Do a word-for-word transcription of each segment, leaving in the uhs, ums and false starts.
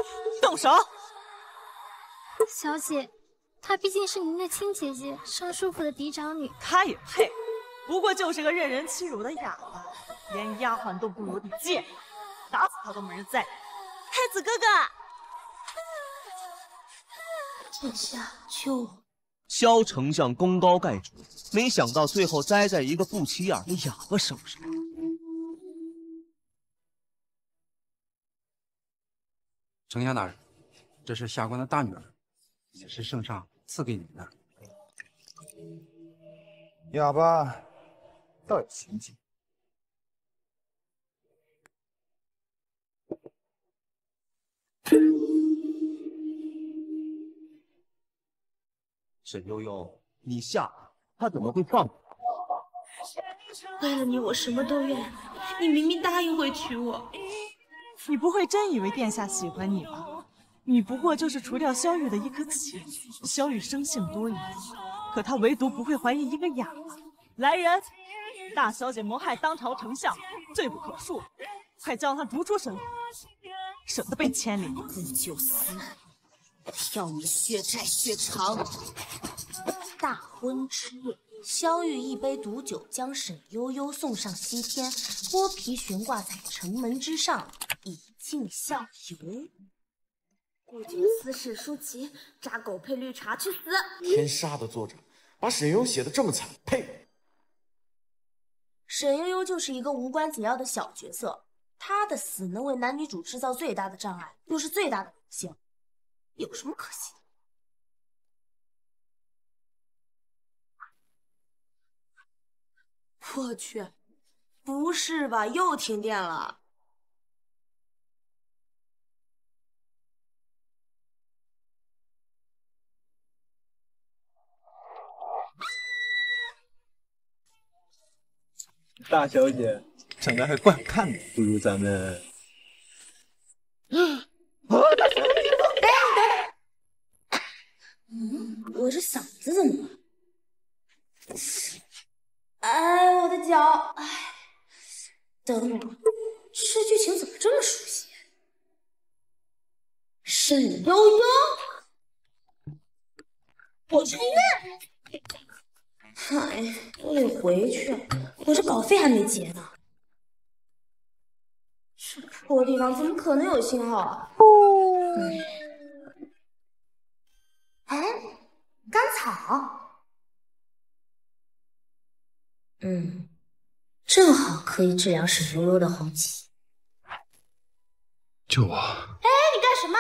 动手！ 小姐，她毕竟是您的亲姐姐，尚书府的嫡长女。 她也配？不过就是个任人欺辱的哑巴，连丫鬟都不如的贱，打死她都没人在意。太子哥哥， 殿下，救我！ 萧丞相功高盖主，没想到最后栽在一个不起眼的哑巴手上。 丞相大人，这是下官的大女儿，也是圣上赐给你的。 哑巴倒有行迹。 沈悠悠，你下他怎么会放你？ 为了你，我什么都愿意。你明明答应会娶我， 你不会真以为殿下喜欢你吧？你不过就是除掉萧玉的一颗棋。萧玉生性多疑，可他唯独不会怀疑一个哑巴。来人，大小姐谋害当朝丞相，罪不可恕，快将她逐出沈府，省得被牵连。 不就死，要你血债血偿！ 大婚之夜，萧玉一杯毒酒将沈悠悠送上西天，剥皮悬挂在城门之上，以儆效尤。 顾景私事书籍，榨狗配绿茶去死！ 天杀的作者，把沈悠悠写的这么惨，呸！ 沈悠悠就是一个无关紧要的小角色，她的死能为男女主制造最大的障碍，又是最大的不幸，有什么可惜的？我去，不是吧？又停电了！ 大小姐长得还怪好看的，不如咱们…… 嗯，我这嗓子怎么了？哎，我的脚！哎，等会儿，这剧情怎么这么熟悉？沈悠悠，我去医院！哎，我得回去，我这稿费还没结呢。这破地方怎么可能有信号啊？嗯，哎，甘草。嗯，正好可以治疗沈悠悠的红旗。 救我！ 哎，你干什么？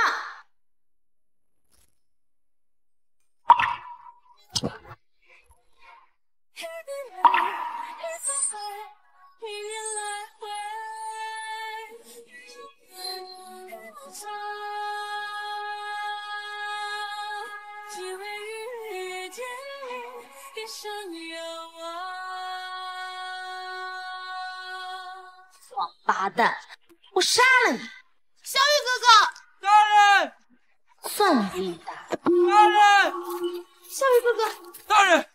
王八蛋！我杀了你！小雨哥哥！ 大人！ 算你力大！ 大人！ 小雨哥哥！ 大人！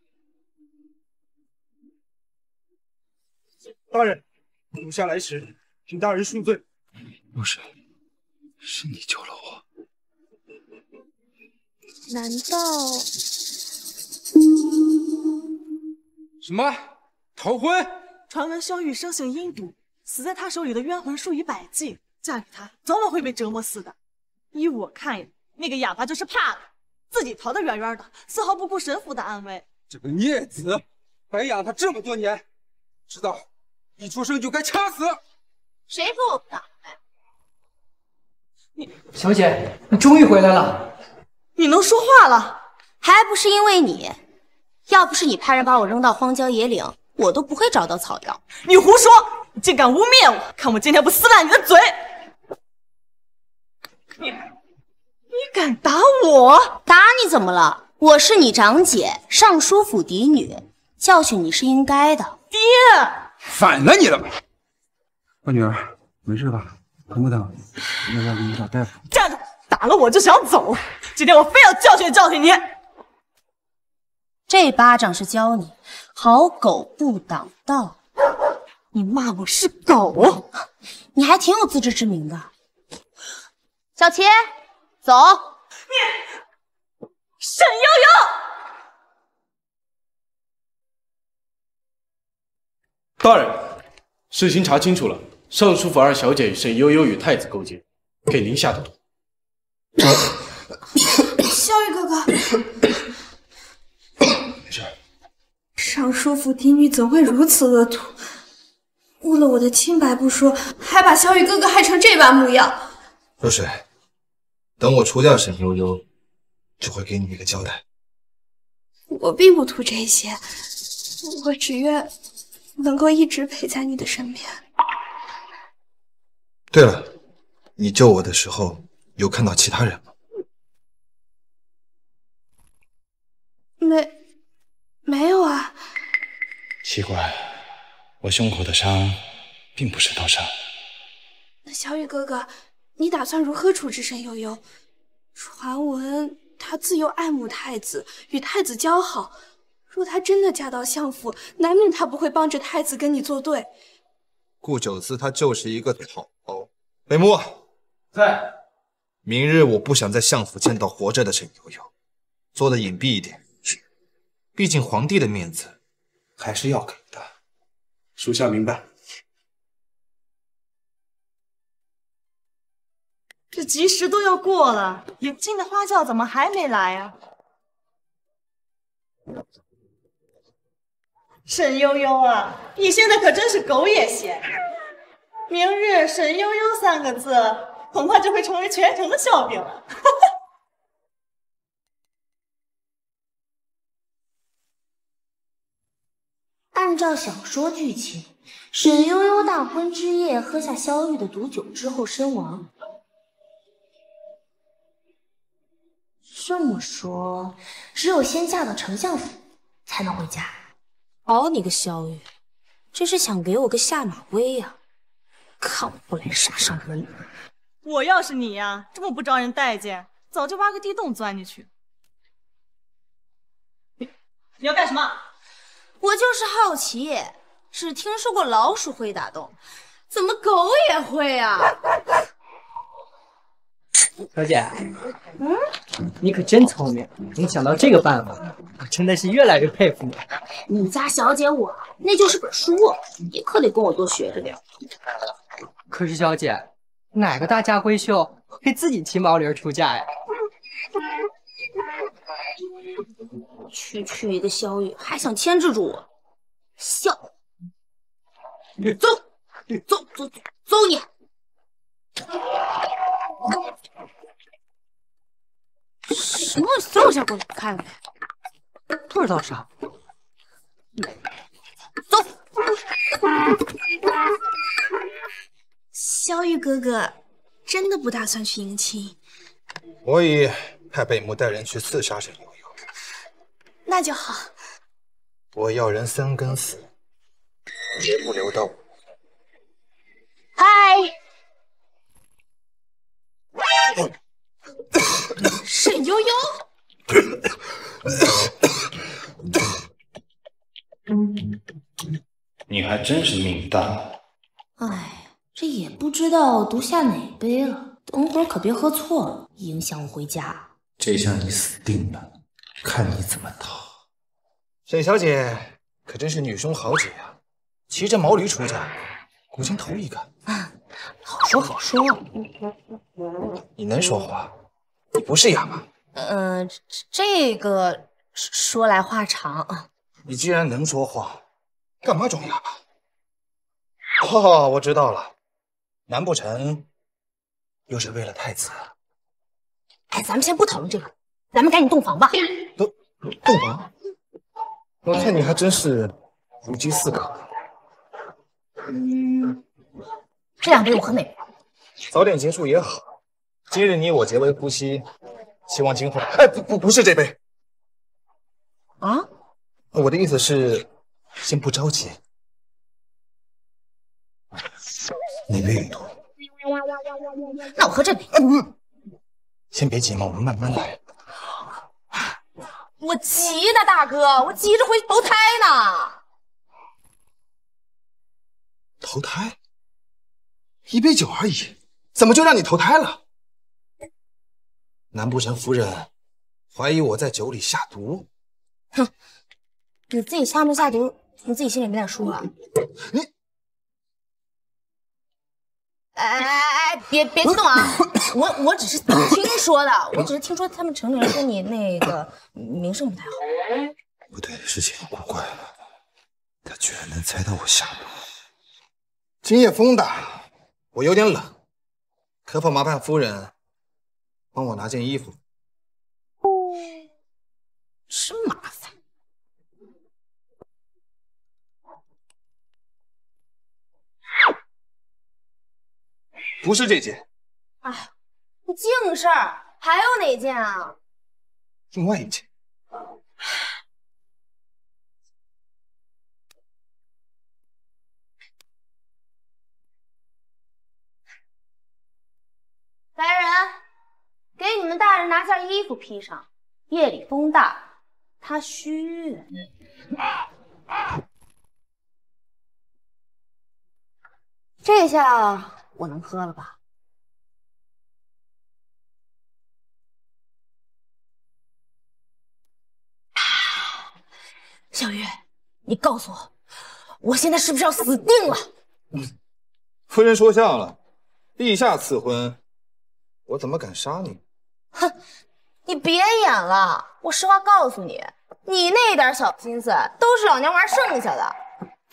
大人，属下来迟，请大人恕罪。 不是，是你救了我。 难道什么逃婚？ 传闻萧玉生性阴毒，死在他手里的冤魂数以百计，嫁给他早晚会被折磨死的。依我看呀，那个哑巴就是怕了，自己逃得远远的，丝毫不顾沈府的安危。 这个孽子，白养他这么多年，知道一出生就该掐死。 谁说我不打？ 你小姐，你终于回来了。 你能说话了， 还不是因为你？要不是你派人把我扔到荒郊野岭，我都不会找到草药。 你胡说！你竟敢污蔑我！看我今天不撕烂你的嘴！你你敢打我？ 打你怎么了？我是你长姐，尚书府嫡女，教训你是应该的。 爹， 反了你了！我女儿没事吧？疼不疼？要不要给你找大夫？ 站住！打了我就想走，今天我非要教训教训你。 这巴掌是教你好狗不挡道。 你骂我是狗， 你还挺有自知之明的。 小齐，走。 你，沈悠悠。 大人，事情查清楚了，尚书府二小姐沈悠悠与太子勾结，给您下的毒。 萧玉哥哥， 没事。 尚书府嫡女怎会如此恶毒？误了我的清白不说，还把萧玉哥哥害成这般模样。 若水，等我除掉沈悠悠，就会给你一个交代。 我并不图这些，我只愿能够一直陪在你的身边。 对了，你救我的时候有看到其他人吗？ 没，没有啊。 奇怪，我胸口的伤并不是刀伤。 那小雨哥哥，你打算如何处置沈悠悠？传闻她自幼爱慕太子，与太子交好。若她真的嫁到相府，难免她不会帮着太子跟你作对。 顾九思他就是一个草包。北木在。 明日我不想在相府见到活着的沈悠悠，做的隐蔽一点。毕竟皇帝的面子还是要给的。 属下明白。 这吉时都要过了，迎亲的花轿怎么还没来啊？沈悠悠啊，你现在可真是狗也嫌。明日沈悠悠三个字，恐怕就会成为全城的笑柄了。 按照小说剧情，沈悠悠大婚之夜喝下萧玉的毒酒之后身亡。这么说，只有先嫁到丞相府才能回家。好你个萧玉，这是想给我个下马威呀、啊！看我不来杀上门！ 我要是你呀，这么不招人待见，早就挖个地洞钻进去。你你要干什么？ 我就是好奇，只听说过老鼠会打洞，怎么狗也会啊？ 小姐，嗯，你可真聪明，能想到这个办法，我真的是越来越佩服你。 你家小姐我那就是本书，也可得跟我多学着点。 可是小姐，哪个大家闺秀会自己骑毛驴出嫁呀？ 区区一个萧玉，还想牵制住我？笑！走，走，走，走你！什么笑笑给我看了没？ 多少刀伤？ 走！ 萧玉哥哥真的不打算去迎亲？ 我已派北木带人去刺杀沈悠悠。 那就好。 我要人三根死，绝不留到我。 嗨！沈悠悠， 你还真是命大。 哎，这也不知道毒下哪杯了，等会儿可别喝错了，影响我回家。 这下你死定了，看你怎么逃！ 沈小姐可真是女中豪杰啊，骑着毛驴出嫁，古今头一个。 啊，好说好说。 你能说话？你不是哑巴。 嗯、呃，这个说来话长。 你既然能说话，干嘛装哑巴？哦，我知道了，难不成又是为了太子？ 哎，咱们先不讨论这个，咱们赶紧洞房吧。 都洞房？我看你还真是如饥似渴。 嗯，这两杯我喝哪杯？ 早点结束也好。今日你我结为夫妻，希望今后……哎，不不不是这杯。 啊？ 我的意思是，先不着急。哪杯有毒？ 那我喝这杯。 嗯，先别急嘛，我们慢慢来。 我急呢，大哥，我急着回去投胎呢。 投胎？一杯酒而已，怎么就让你投胎了？ 难不成夫人怀疑我在酒里下毒？ 哼，你自己下没下毒，你自己心里没点数啊？ 你， 哎哎哎哎，别别激动啊！我我只是听说的，我只是听说他们城里人说你那个名声不太好。 不对，事情古怪了，他居然能猜到我下毒。今夜风大，我有点冷，可否麻烦夫人帮我拿件衣服？ 真麻烦。 不是这件。 哎，你净事儿，还有哪件啊？ 另外一件。 来人，给你们大人拿件衣服披上。夜里风大，他虚。这下我能喝了吧？小月，你告诉我，我现在是不是要死定了？ 嗯，夫人说笑了，陛下赐婚，我怎么敢杀你？ 哼，你别演了，我实话告诉你，你那点小心思都是老娘玩剩下的。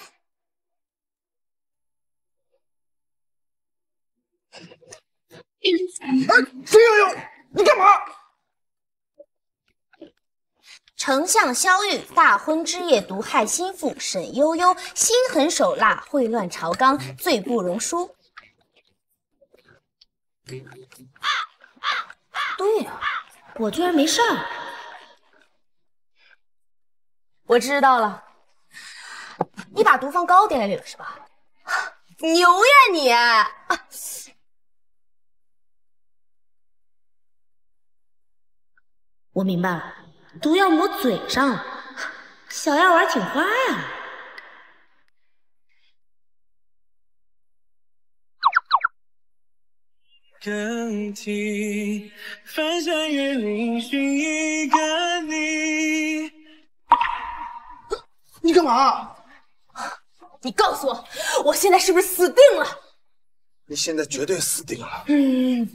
沈悠悠，你干嘛？ 丞相萧玉大婚之夜毒害心腹沈悠悠，心狠手辣，秽乱朝纲，罪不容诛。对呀、啊，我居然没事儿。我知道了，你把毒放糕点里了是吧？牛呀你！啊，我明白了。毒要抹嘴上，小样玩挺花呀！ 更替，翻山越岭寻一个你。 你干嘛？ 你告诉我，我现在是不是死定了？ 你现在绝对死定了。 嗯。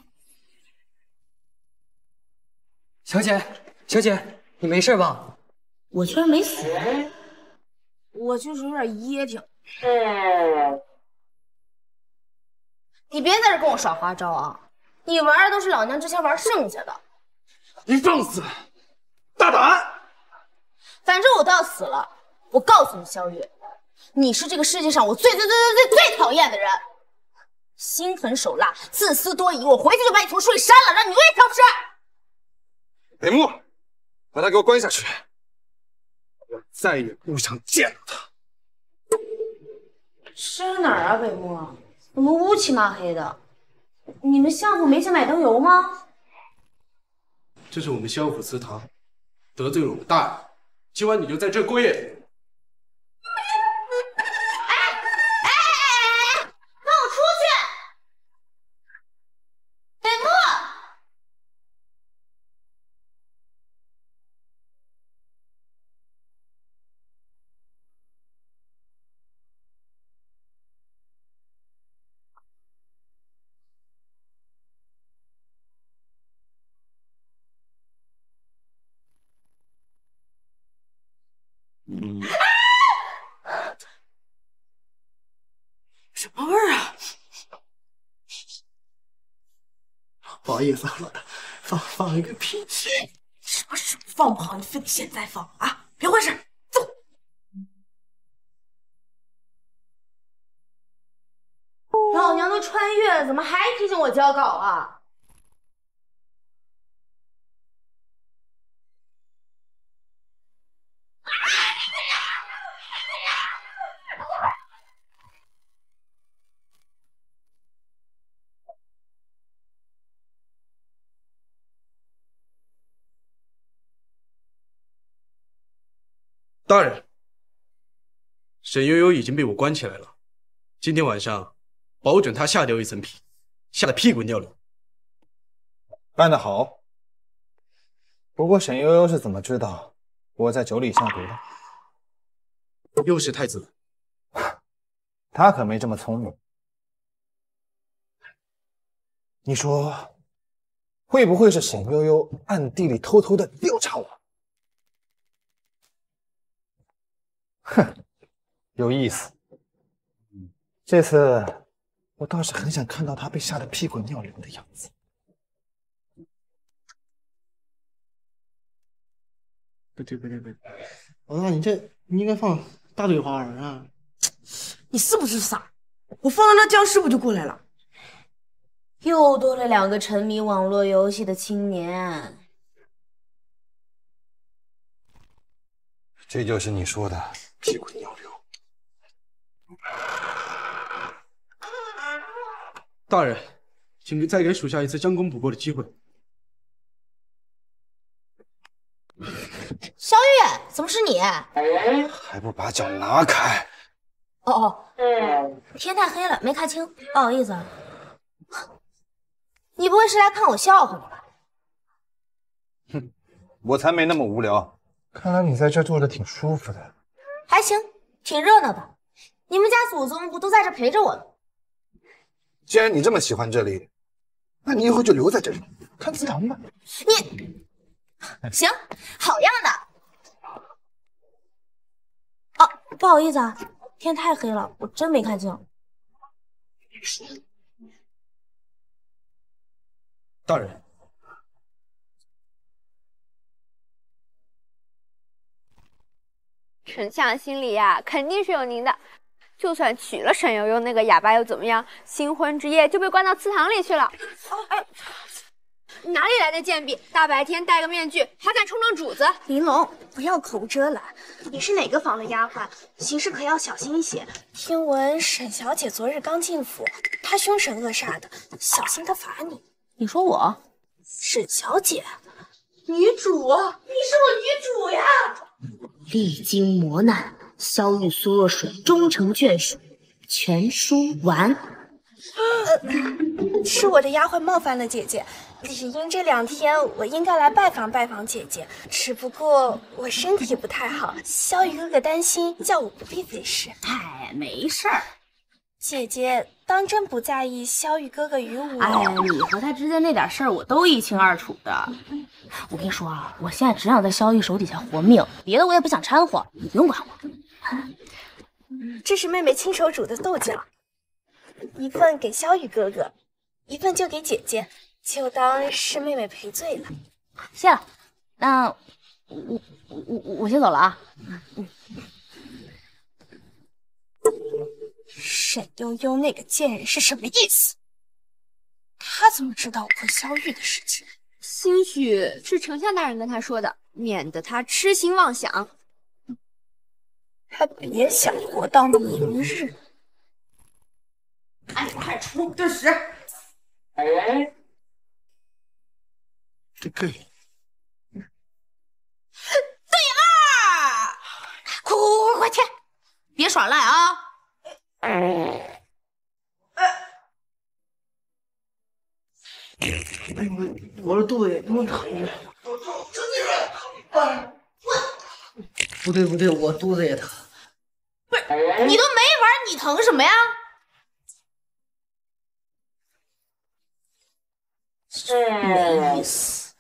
小姐。小姐，你没事吧？ 我居然没死，我就是有点噎挺。你别在这跟我耍花招啊！你玩的都是老娘之前玩剩下的。 你放肆，大胆！ 反正我都要死了。我告诉你，萧玉，你是这个世界上我最最最最最最讨厌的人，心狠手辣，自私多疑。我回去就把你从书里删了，让你恶意消失。 北木。把他给我关下去！我再也不想见到他。 是哪儿啊，北木？怎么乌漆嘛黑的？你们相府没钱买灯油吗？ 这是我们萧府祠堂，得罪了我们大人，今晚你就在这过夜。 哎哎哎哎！让我出去！北木。 嗯， 什么味儿啊？ 不好意思啊，老大，放放一个屁！ 什么时候放不好，你非得现在放啊？别坏事，走。 老娘都穿越了，怎么还提醒我交稿啊？ 大人，沈悠悠已经被我关起来了，今天晚上保准她吓掉一层皮，吓得屁滚尿流。 干得好。不过沈悠悠是怎么知道我在酒里下毒的？ 又是太子， 他可没这么聪明。你说，会不会是沈悠悠暗地里偷偷的调查我？哼，有意思。这次我倒是很想看到他被吓得屁滚尿流的样子。 不对不对不对，我告诉你，这你应该放大嘴花儿啊！ 你是不是傻？我放了那僵尸不就过来了？又多了两个沉迷网络游戏的青年。 这就是你说的屁滚尿流。 大人，请再给属下一次将功补过的机会。 萧玉，怎么是你？ 还不把脚拿开！ 哦哦，天太黑了，没看清，不好意思啊。你不会是来看我笑话的吧？ 哼，我才没那么无聊。看来你在这住的挺舒服的。 还行，挺热闹的。你们家祖宗不都在这陪着我吗？ 既然你这么喜欢这里，那你以后就留在这里看祠堂吧。 你行，好样的。哦，不好意思啊，天太黑了，我真没看清。 大人， 丞相心里呀、啊，肯定是有您的。就算娶了沈悠悠那个哑巴又怎么样？新婚之夜就被关到祠堂里去了。哦，哎，哪里来的贱婢？大白天戴个面具，还敢冲撞主子？ 玲珑，不要口无遮拦。你是哪个房的丫鬟？行事可要小心一些。听闻沈小姐昨日刚进府，她凶神恶煞的，小心她罚你。 你说我？ 沈小姐，女主，你是我女主呀！ 历经磨难，萧玉苏若水终成眷属，全书完。 呃，是我的丫鬟冒犯了姐姐，只因这两天我应该来拜访拜访姐姐，只不过我身体不太好，萧玉哥哥担心，叫我不必费事。 哎，没事儿。 姐姐当真不在意萧玉哥哥与我？ 哎，你和他之间那点事儿我都一清二楚的。我跟你说啊，我现在只想在萧玉手底下活命，别的我也不想掺和，你不用管我。 这是妹妹亲手煮的豆角，一份给萧玉哥哥，一份就给姐姐，就当是妹妹赔罪了。 谢了，那我我我先走了啊。嗯。 沈悠悠那个贱人是什么意思？他怎么知道我和萧玉的事情？ 兴许是丞相大人跟他说的，免得他痴心妄想。 他别想活到明日。 哎，快出顿时！ 哎，这个对啦！快快快快填！别耍赖啊！ 哎呦，我的肚子也那么疼。不对不对，我肚子也疼。 不是，你都没玩，你疼什么呀？没意思。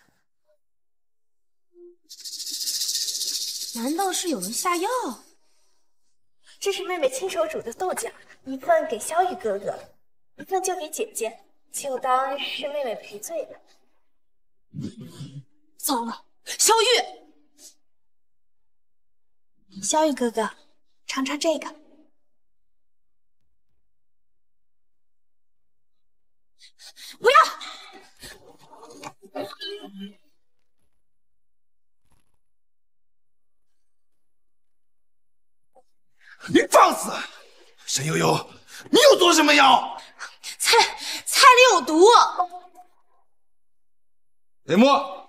难道是有人下药？ 这是妹妹亲手煮的豆角，一份给萧玉哥哥，一份就给姐姐，就当是妹妹赔罪了。 糟了，萧玉！ 萧玉哥哥，尝尝这个。 不要！ 你放肆！沈悠悠，你又做什么药？ 菜菜里有毒。 雷墨，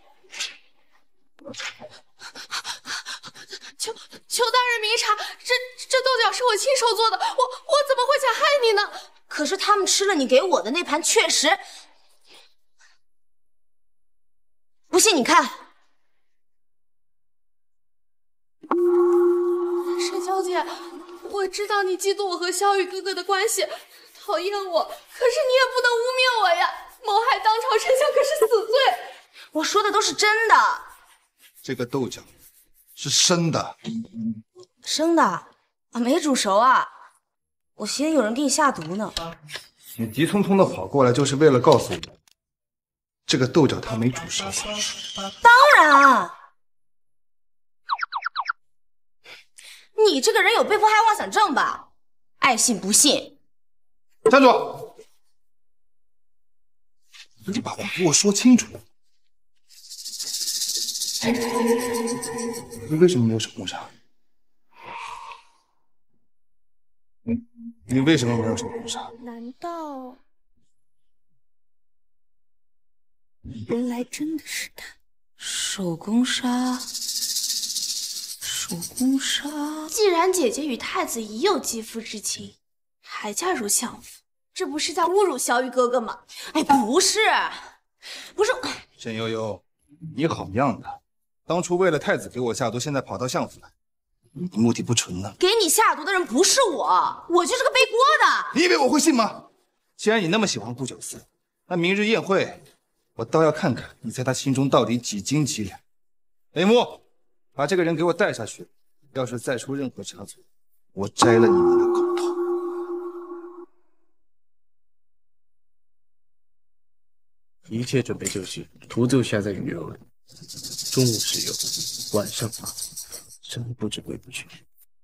求求大人明察，这这豆角是我亲手做的，我我怎么会想害你呢？ 可是他们吃了你给我的那盘，确实。 信你看。 沈小姐，我知道你嫉妒我和萧雨哥哥的关系，讨厌我，可是你也不能污蔑我呀！谋害当朝丞相可是死罪。 我说的都是真的。 这个豆角是生的， 生的啊，没煮熟啊。我寻思有人给你下毒呢。 你急匆匆的跑过来，就是为了告诉我，这个豆角它没煮熟。 当然，你这个人有被迫害妄想症吧？爱信不信。 站住！你把话给我说清楚。你为什么没有手工纱？嗯，你为什么没有手工纱？ 难道原来真的是他？ 手工纱，手工纱。 既然姐姐与太子已有肌肤之亲，还嫁入相府，这不是在侮辱萧玉哥哥吗？ 哎，不是，不是。 沈悠悠，你好样的！当初为了太子给我下毒，现在跑到相府来，你目的不纯呢。 给你下毒的人不是我，我就是个背锅的。 你以为我会信吗？既然你那么喜欢顾九思，那明日宴会，我倒要看看你在他心中到底几斤几两。雷木，把这个人给我带下去，要是再出任何差错，我摘了你们的狗头。 一切准备就绪，图就下在鱼篓里。中午使用，晚上发作，真不知回不去。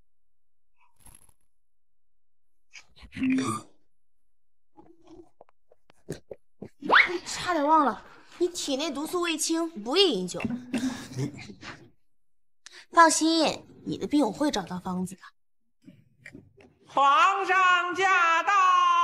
差点忘了，你体内毒素未清，不宜饮酒。放心，你的病我会找到方子的。 皇上驾到！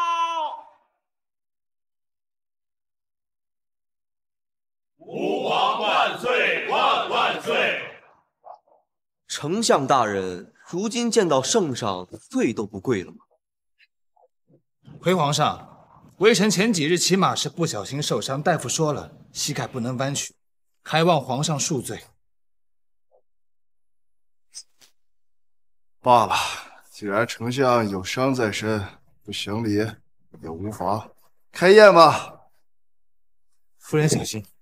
吾皇万岁万万岁！ 丞相大人，如今见到圣上，跪都不跪了吗？ 回皇上，微臣前几日骑马时不小心受伤，大夫说了，膝盖不能弯曲，还望皇上恕罪。 罢了，既然丞相有伤在身，不行礼也无妨。开宴吧。 夫人小心。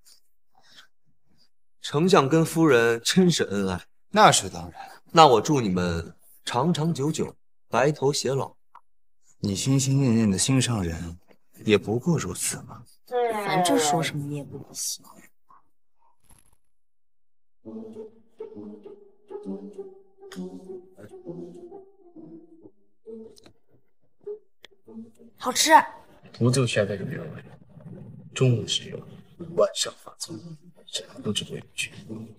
丞相跟夫人真是恩爱， 那是当然。 那我祝你们长长久久，白头偕老。 你心心念念的心上人，也不过如此嘛。 反正说什么你也不能信。好吃。 图就下在鱼篓里，中午使用，晚上发作，真不知回不去。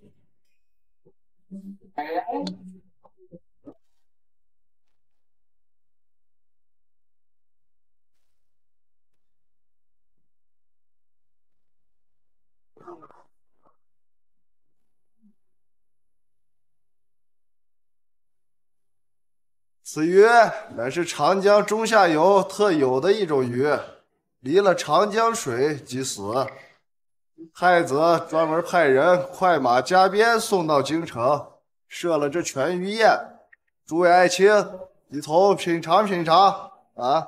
此鱼乃是长江中下游特有的一种鱼，离了长江水即死。太子专门派人快马加鞭送到京城，设了这全鱼宴。诸位爱卿，一同品尝品尝啊！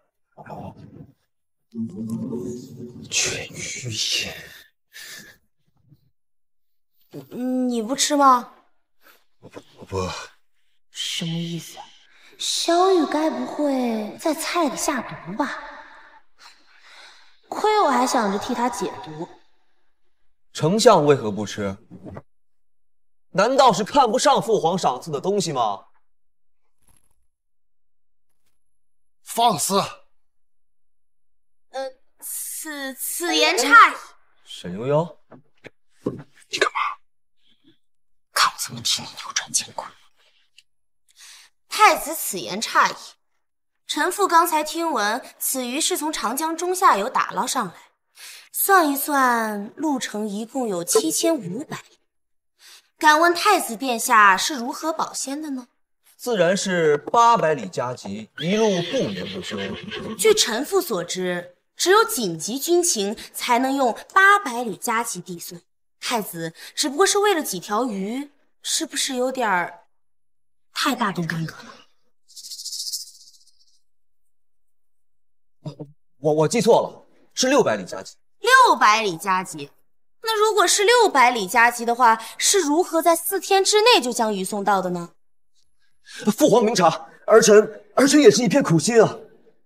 全鱼宴， 你不吃吗？ 我不，我不。 什么意思？萧玉该不会在菜里下毒吧？亏我还想着替他解毒。 丞相为何不吃？难道是看不上父皇赏赐的东西吗？ 放肆！ 呃，此此言差矣。 沈悠悠， 你干嘛？ 看我怎么替你扭转乾坤！太子此言差矣。臣妇刚才听闻，此鱼是从长江中下游打捞上来，算一算，路程一共有七千五百里。敢问太子殿下是如何保鲜的呢？ 自然是八百里加急，一路不眠不休。 据臣妇所知，只有紧急军情才能用八百里加急递送。 太子只不过是为了几条鱼，是不是有点儿太大动干戈了？ 我我记错了，是六百里加急。 六百里加急。那如果是六百里加急的话，是如何在四天之内就将鱼送到的呢？ 父皇明察，儿臣儿臣也是一片苦心啊。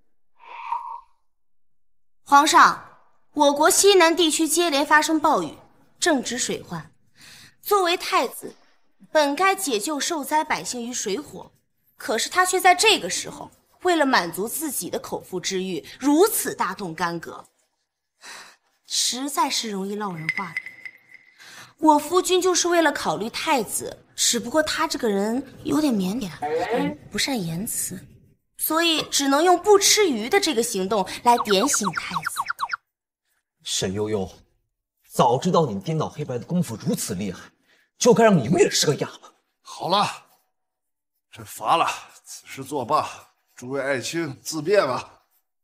皇上，我国西南地区接连发生暴雨，正值水患。作为太子，本该解救受灾百姓于水火，可是他却在这个时候，为了满足自己的口腹之欲，如此大动干戈。实在是容易落人话的。我夫君就是为了考虑太子，只不过他这个人有点腼腆，不善言辞，所以只能用不吃鱼的这个行动来点醒太子。 沈悠悠，早知道你颠倒黑白的功夫如此厉害，就该让你永远是个哑巴。 好了，朕罚了，此事作罢，诸位爱卿自便吧。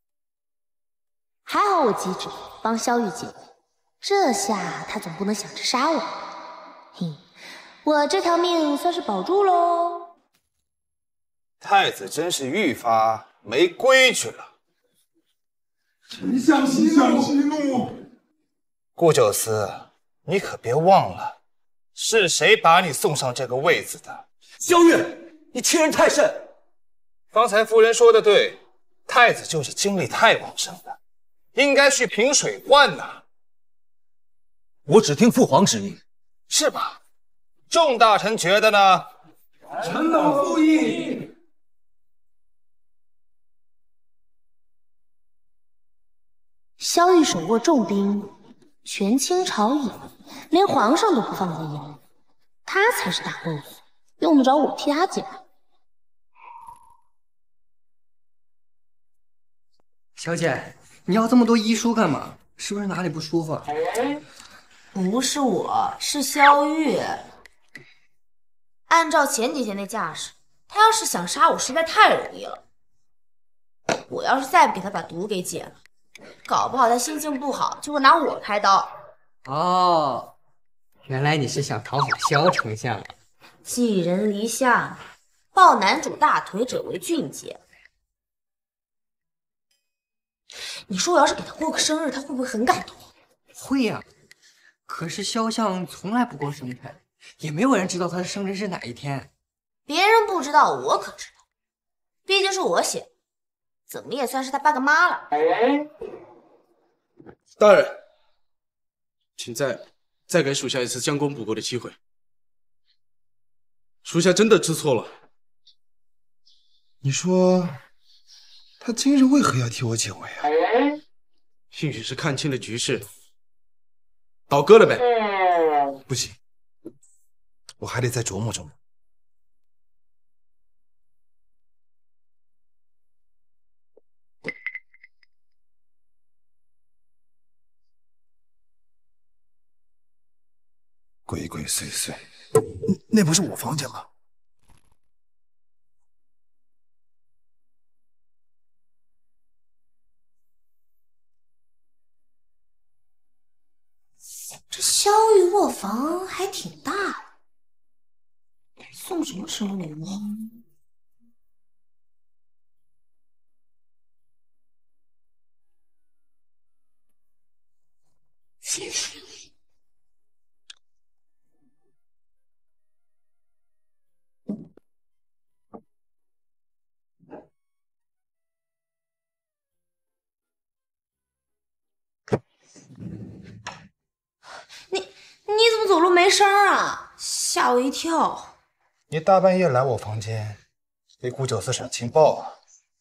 还好我机智，帮萧玉解围，这下他总不能想着杀我。嘿，我这条命算是保住喽。 太子真是愈发没规矩了。 丞相息怒，息怒！ 顾九思，你可别忘了，是谁把你送上这个位子的？ 萧玉，你欺人太甚！ 方才夫人说的对，太子就是精力太旺盛的。应该去平水患呐！ 我只听父皇旨意， 是吧？众大臣觉得呢？ 臣等附议。 萧玉手握重兵，权倾朝野，连皇上都不放在眼里，他才是大 boss， 用得着我替他讲？ 小姐。你要这么多医书干嘛？是不是哪里不舒服啊？ 不是我，是萧玉。按照前几天那架势，他要是想杀我，实在太容易了。我要是再不给他把毒给解了，搞不好他心情不好，就会拿我开刀。 哦，原来你是想讨好萧丞相啊！ 寄人篱下，抱男主大腿者为俊杰。你说我要是给他过个生日，他会不会很感动？ 会呀、啊，可是萧相从来不过生辰，也没有人知道他的生日是哪一天。 别人不知道，我可知道，毕竟是我写的，怎么也算是他爸个妈了。 大人，请再再给属下一次将功补过的机会。属下真的知错了。 你说他今日为何要替我解围啊？ 兴许是看清了局势，倒戈了呗。 不行，我还得再琢磨琢磨。鬼鬼祟祟，那不是我房间吗？ 这萧玉卧房还挺大的，送什么生日礼物？你你怎么走路没声啊？吓我一跳！ 你大半夜来我房间，给顾九思审情报啊？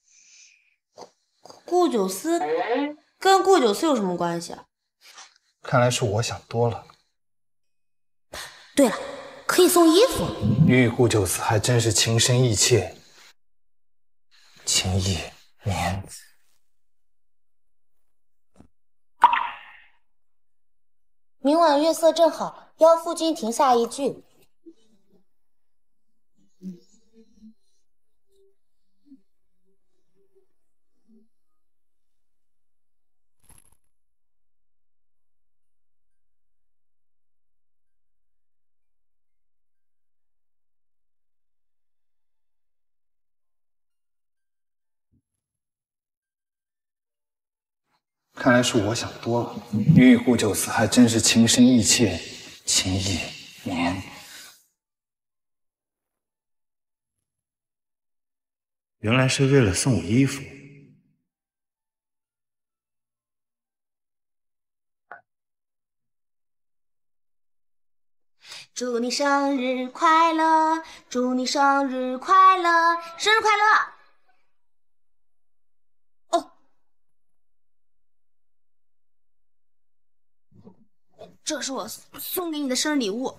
顾九思跟顾九思有什么关系啊？ 看来是我想多了。 对了，可以送衣服。 你与顾九思还真是情深意切，情意绵。 明晚月色正好，邀夫君庭下一聚。 看来是我想多了。玉护救死还真是情深意切，情意绵。原来是为了送我衣服。 祝你生日快乐，祝你生日快乐，生日快乐！哦，这是我送给你的生日礼物。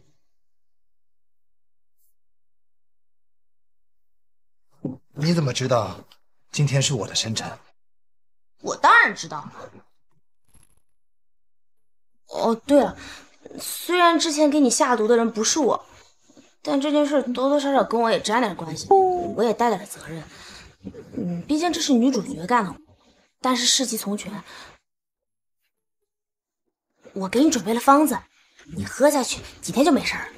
你怎么知道今天是我的生辰？ 我当然知道。哦，对了。虽然之前给你下毒的人不是我，但这件事多多少少跟我也沾点关系，我也带点责任。嗯，毕竟这是女主角干的，但是事急从权，我给你准备了方子，你喝下去几天就没事儿。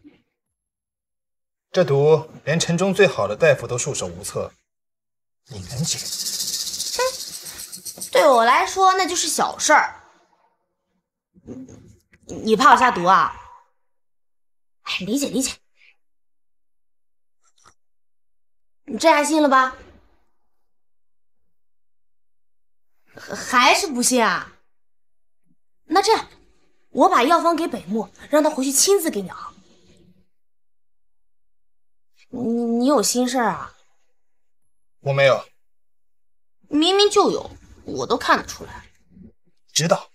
这毒连城中最好的大夫都束手无策，你能解？ 哼，对我来说那就是小事儿。你怕我下毒啊？哎，理解理解。你这下信了吧？还是不信啊？那这样，我把药方给北木，让他回去亲自给你熬。你你有心事啊？ 我没有。 明明就有，我都看得出来。 知道。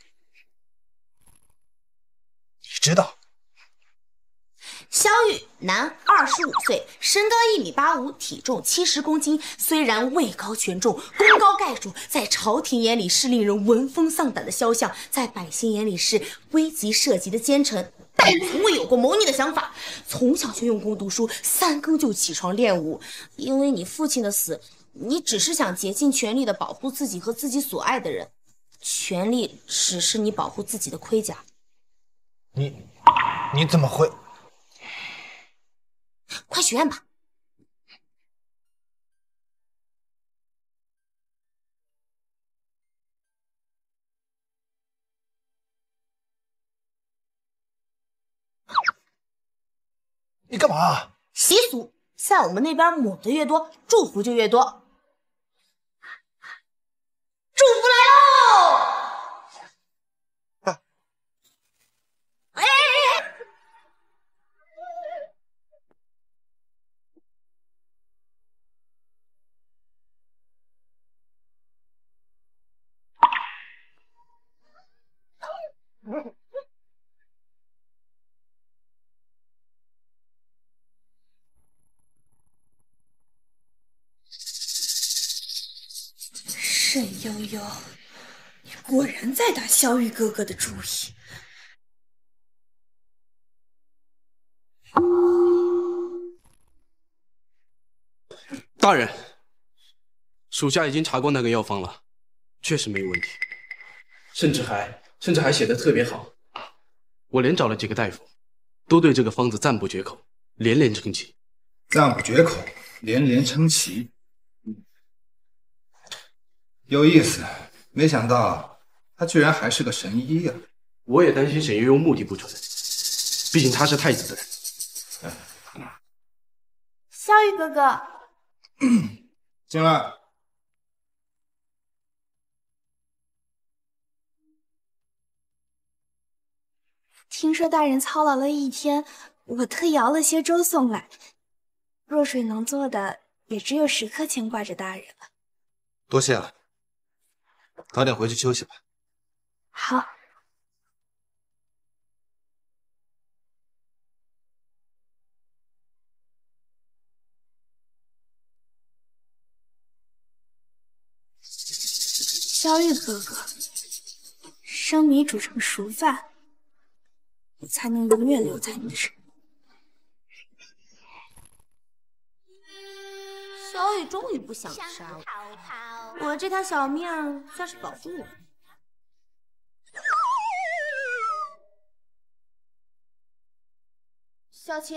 知道， 萧玉，男，二十五岁，身高一米八五，体重七十公斤。虽然位高权重，功高盖主，在朝廷眼里是令人闻风丧胆的肖像，在百姓眼里是危急涉及的奸臣，但从未有过谋逆的想法。从小就用功读书，三更就起床练武。因为你父亲的死，你只是想竭尽全力的保护自己和自己所爱的人，权力只是你保护自己的盔甲。 你你怎么会？ 快许愿吧！ 你干嘛？ 习俗，在我们那边抹的越多，祝福就越多。祝福来喽！哎！ 沈悠悠，你果然在打萧玉哥哥的主意。 大人，属下已经查过那个药方了，确实没有问题，甚至还甚至还写的特别好。我连找了几个大夫，都对这个方子赞不绝口，连连称奇。 赞不绝口，连连称奇。有意思，没想到他居然还是个神医啊！ 我也担心沈悠悠目的不纯，毕竟他是太子的人。 萧玉哥哥， 进来。 听说大人操劳了一天，我特意熬了些粥送来。若水能做的，也只有时刻牵挂着大人了。 多谢了。早点回去休息吧。 好。萧玉哥哥，生米煮成熟饭，我才能永远留在你的身边。 萧玉终于不想杀我，我这条小命算是保住了。小琪，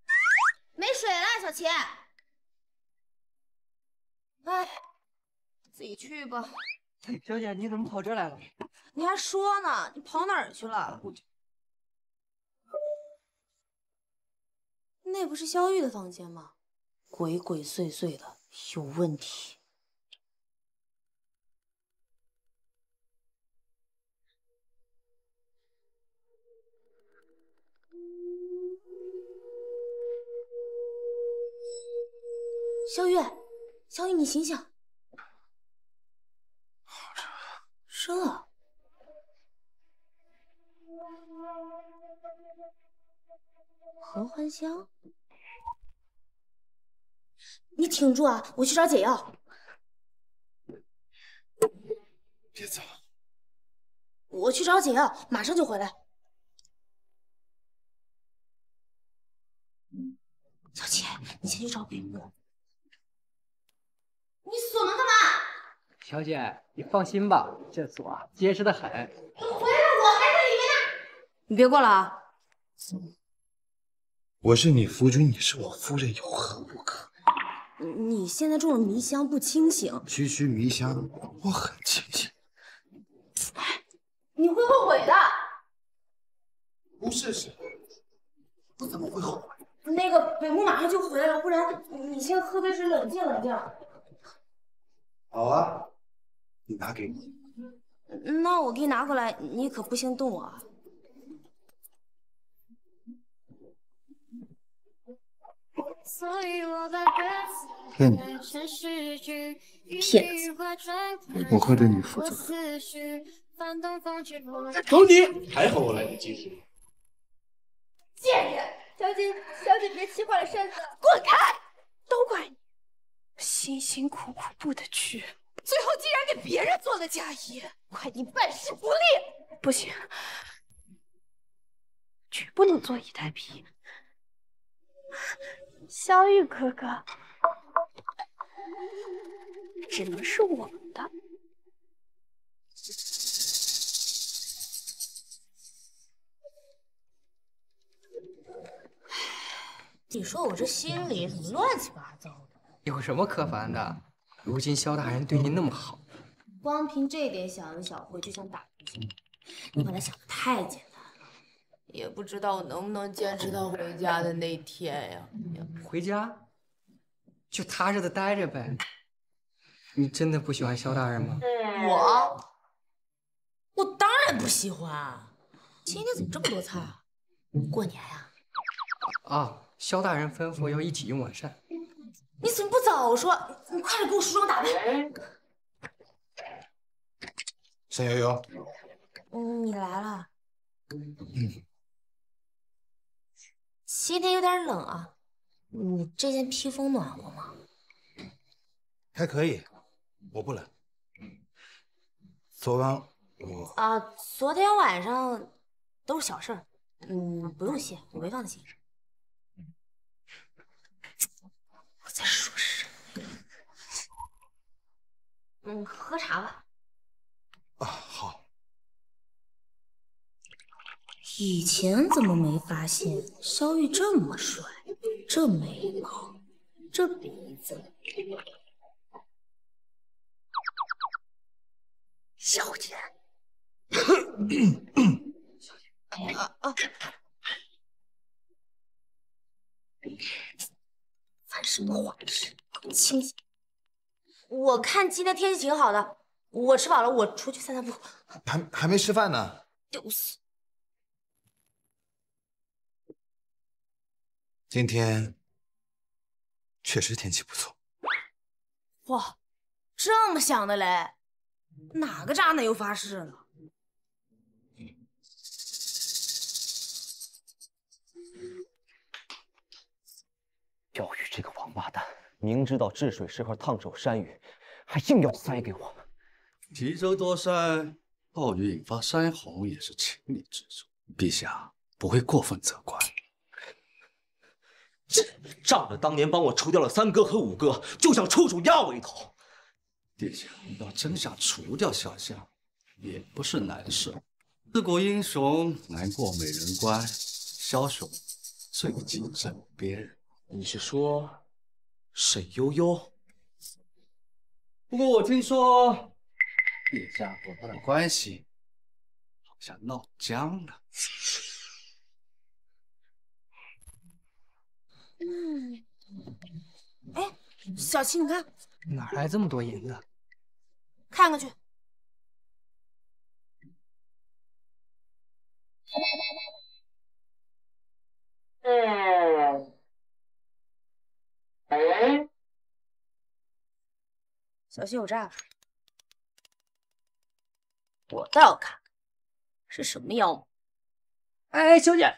没水了，小琪。哎， 自己去吧。 小姐，你怎么跑这来了？ 你还说呢？你跑哪儿去了？那不是萧玉的房间吗？鬼鬼祟祟的，有问题。萧玉，萧玉，你醒醒！这。 合欢香，你挺住啊！我去找解药。 别走， 我去找解药，马上就回来。小姐，你先去找北木。你锁门干嘛？ 小姐，你放心吧，这锁啊结实的很。 回来，我还在里面呢。你别过来啊！ 我是你夫君，你是我夫人，有何不可？ 你现在中了迷香，不清醒。 区区迷香，我很清醒。 你会后悔的。 不试试，我怎么会后悔？ 那个北木马上就回来了，不然你先喝杯水冷静冷静。 好啊，你拿给我。 那我给你拿过来，你可不行动啊。 骗你， 骗子！ 我会对你负责。 走你！还好我来得及时。 贱人！小姐，小姐别气坏了身子， 滚开！都怪你，辛辛苦苦布的局，最后竟然给别人做了嫁衣，怪你办事不力。不行，绝不能坐以待毙。 萧玉哥哥，只能是我们的。 你说我这心里怎么乱七八糟的？ 有什么可烦的？如今萧大人对您那么好， 光凭这点小恩小惠就想打击你，你把他想的太简单了。也不知道我能不能坚持到回家的那天呀。 回家就踏实的待着呗。你真的不喜欢萧大人吗？ 我，我当然不喜欢。今天怎么这么多菜啊？过年呀？ 啊，萧大人吩咐要一起用晚膳。 你怎么不早说？你快点给我梳妆打扮。 沈悠悠， 嗯，你来了。 嗯。 今天有点冷啊，你这件披风暖和吗？ 还可以，我不冷。昨晚我啊，昨天晚上都是小事儿，嗯，不用谢，我没放心上。我在说什么？嗯，喝茶吧。 啊，好。 以前怎么没发现萧玉这么帅，这眉毛，这鼻子？小姐，啊啊！犯什么花痴？清醒！我看今天天气挺好的，我吃饱了，我出去散散步。 还还没吃饭呢。 丢死！ 今天确实天气不错。 哇，这么响的雷，哪个渣男又发誓了？ 萧雨这个王八蛋，明知道治水适合烫手山芋，还硬要塞给我。 提州多山，暴雨引发山洪也是情理之中，陛下不会过分责怪。 仗着当年帮我除掉了三哥和五哥，就想出手压我一头。 殿下要真想除掉萧相，也不是难事。自古英雄难过美人关，枭雄最近枕边人。 你是说沈悠悠？ 不过我听说，陛下和他的关系好像闹僵了。 嗯，哎，小七，你看哪来这么多银子？ 看过去。小心有诈！我倒要看看是什么妖魔。 哎，小姐，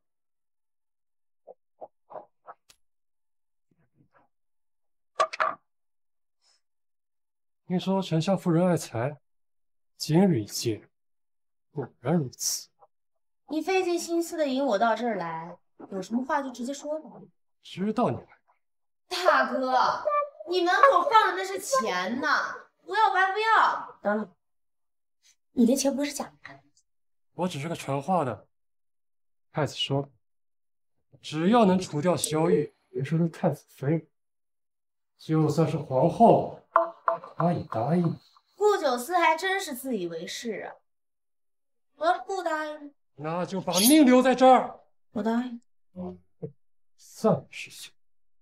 听说丞相夫人爱财，今日一见，果然如此。 你费尽心思的引我到这儿来，有什么话就直接说吧。 知道你来。 大哥，你门口放的那是钱呐，不要白不要。等等，你的钱不是假的。 我只是个传话的。太子说，只要能除掉萧玉，别说是太子妃，就算是皇后，他也答应。 顾九思还真是自以为是啊！我要是不答应， 那就把命留在这儿。 我答应。 算是行。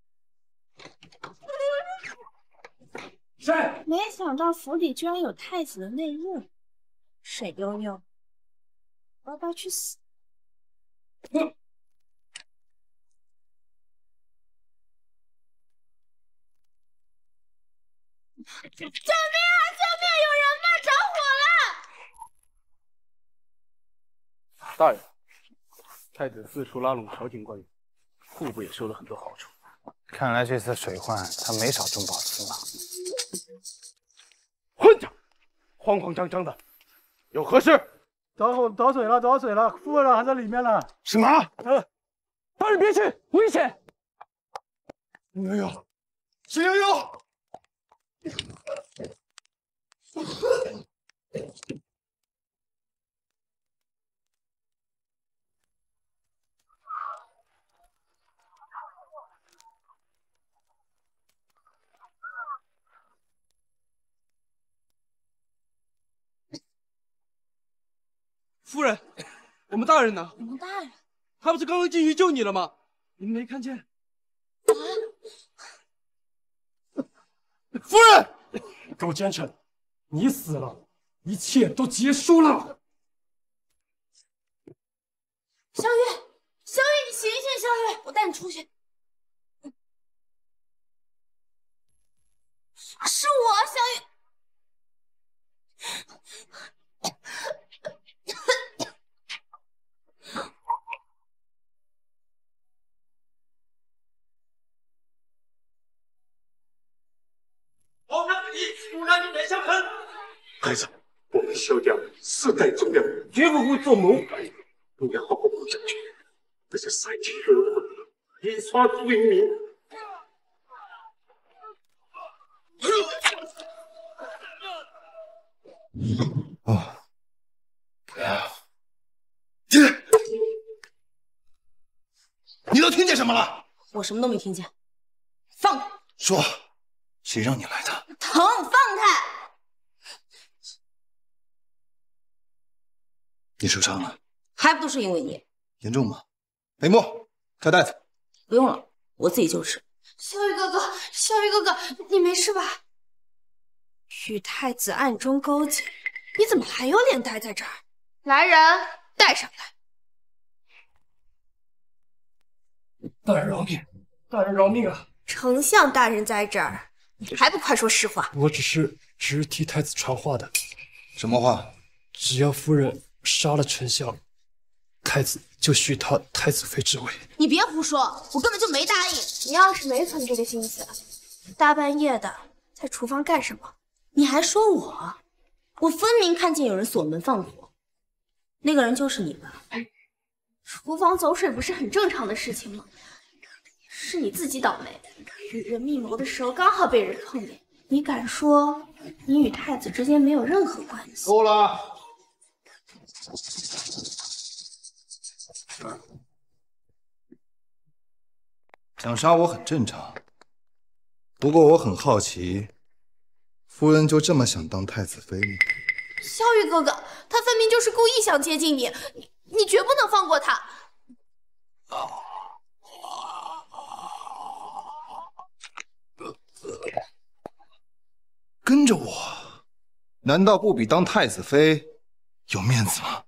谁？没想到府里居然有太子的内应，沈悠悠，我要不要去死？ 嗯救命啊！救命！有人吗？着火了！ 大人，太子四处拉拢朝廷官员，户部也收了很多好处。 看来这次水患他没少中饱私囊。 混账！慌慌张张的，有何事？ 着火着水了，着水了，夫人还在里面呢。 什么？ 呃，大人别去，危险！ 沈悠悠，沈悠悠！ 夫人，我们大人呢？ 我们大人， 他不是刚刚进去救你了吗？你们没看见？ 夫人，给我奸臣！你死了，一切都结束了。 萧玉，萧玉，你醒醒，萧玉，我带你出去。是我，萧玉。 皇上旨意，不让你们相坑。孩子，我们萧家世代忠良，绝不会做谋反，应该好好活下去。这些三七惹祸，以杀猪为名。 哦，不要！ 进来！ 你都听见什么了？ 我什么都没听见。放开！ 说，谁让你来的？ 疼，放开！ 你受伤了， 还不都是因为你？ 严重吗？北漠，开大夫。 不用了，我自己就是。 萧玉哥哥，萧玉哥哥，你没事吧？与太子暗中勾结，你怎么还有脸待在这儿？来人，带上来！ 大人饶命！大人饶命啊！ 丞相大人在这儿，你还不快说实话？ 我只是只是替太子传话的。 什么话？ 只要夫人杀了丞相，太子就许他太子妃之位。 你别胡说，我根本就没答应。 你要是没存这个心思，大半夜的在厨房干什么？ 你还说我？我分明看见有人锁门放火，那个人就是你吧？ 厨房走水不是很正常的事情吗？是你自己倒霉，与人密谋的时候刚好被人碰见。你敢说你与太子之间没有任何关系？ 够了！想杀我很正常，不过我很好奇， 夫人就这么想当太子妃吗？ 萧玉哥哥，他分明就是故意想接近你，你你绝不能放过他。 跟着我，难道不比当太子妃有面子吗？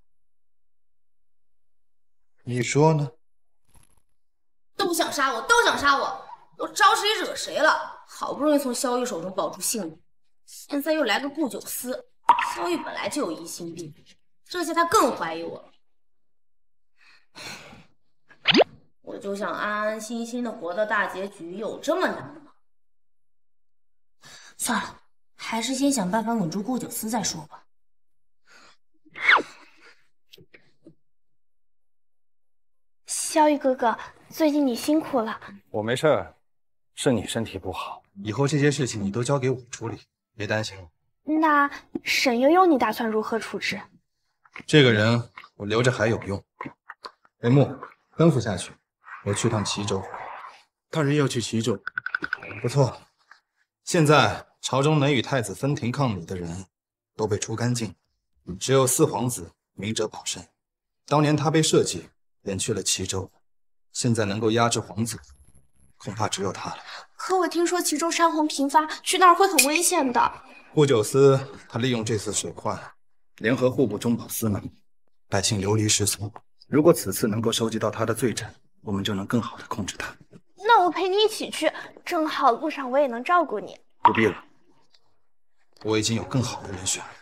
你说呢？ 都想杀我，都想杀我！我招谁惹谁了？好不容易从萧玉手中保住性命，现在又来个顾九思。萧玉本来就有疑心病，这下他更怀疑我了。我就想安安心心的活到大结局，有这么难吗？ 算了，还是先想办法稳住顾九思再说吧。 萧玉哥哥，最近你辛苦了。 我没事儿，是你身体不好。以后这些事情你都交给我处理，别担心我。 那沈悠悠，你打算如何处置？ 这个人我留着还有用。雷木，吩咐下去，我去趟齐州。 大人要去齐州， 不错。现在朝中能与太子分庭抗礼的人都被除干净，只有四皇子明哲保身。当年他被设计便去了齐州，现在能够压制皇子，恐怕只有他了。 可我听说齐州山洪频发，去那儿会很危险的。 顾九思他利用这次水患，联合户部中饱私囊，百姓流离失所。如果此次能够收集到他的罪证，我们就能更好的控制他。 那我陪你一起去，正好路上我也能照顾你。 不必了，我已经有更好的人选了。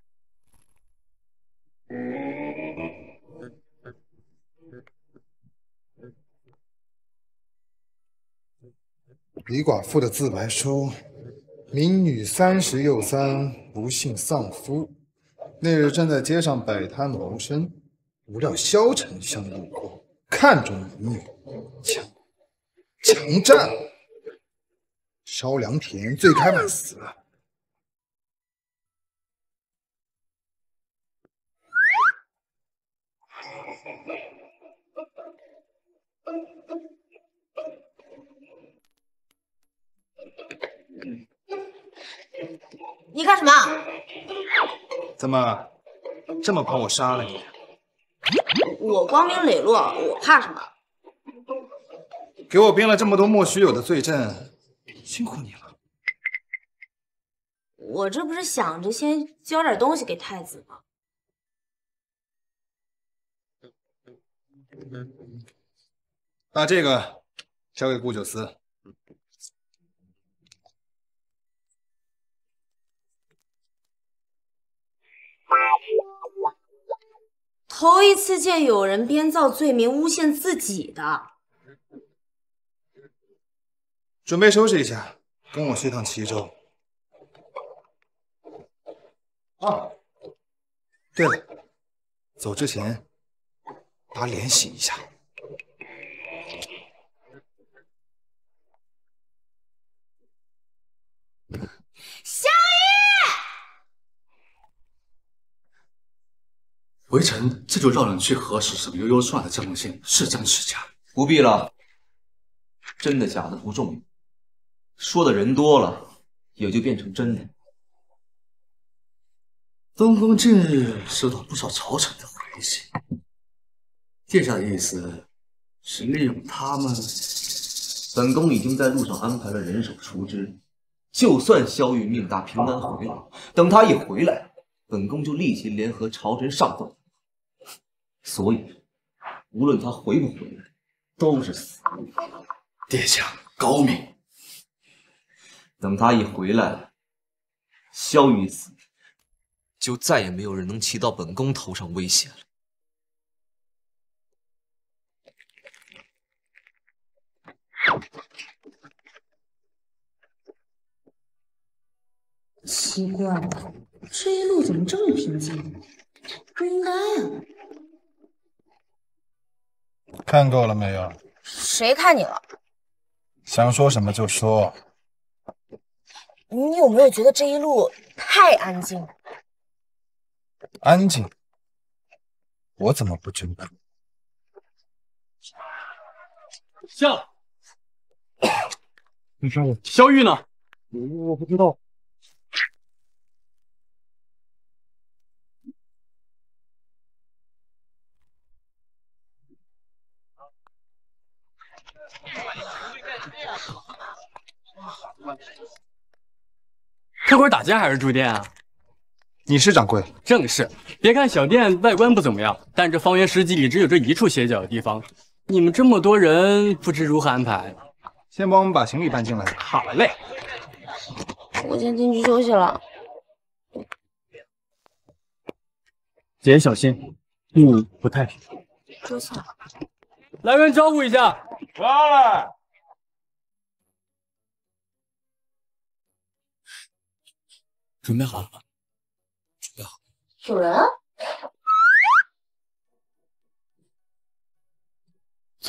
李寡妇的自白书：民女三十又三，不幸丧夫。那日正在街上摆摊谋生，不料萧丞相路过，看中民女，强强占。萧良田罪该万死。 你干什么？ 怎么这么怕我杀了你？ 我光明磊落，我怕什么？ 给我编了这么多莫须有的罪证，辛苦你了。 我这不是想着先交点东西给太子吗？ 把这个交给顾九思。 头一次见有人编造罪名诬陷自己的。 准备收拾一下，跟我去趟齐州。啊，对了，走之前把脸洗一下。 萧玉， 微臣这就让人去核实沈悠悠说的这封信是真是假。 不必了，真的假的不重要，说的人多了，也就变成真的。 东宫近日收到不少朝臣的回信，殿下的意思是利用他们。 本宫已经在路上安排了人手出知，就算萧玉命大平安回来，等他一回来，本宫就立即联合朝臣上奏。所以，无论他回不回来，都是死路。 殿下高明。 等他一回来，萧玉死，就再也没有人能骑到本宫头上威胁了。 奇怪了，这一路怎么这么平静？不应该啊！ 看够了没有？ 谁看你了？ 想说什么就说。 你有没有觉得这一路太安静了？ 安静？我怎么不觉得？ 下。你说我萧玉呢？我我不知道。 这会儿打架还是住店啊？ 你是掌柜？ 正是。别看小店外观不怎么样，但这方圆十几里只有这一处歇脚的地方。你们这么多人，不知如何安排？ 先帮我们把行李搬进来。 好嘞。 我先进去休息了。 姐小心，路不太平。 多谢。 来人招呼一下。 过来。 准备好了吗？准备好。 有人？ 走。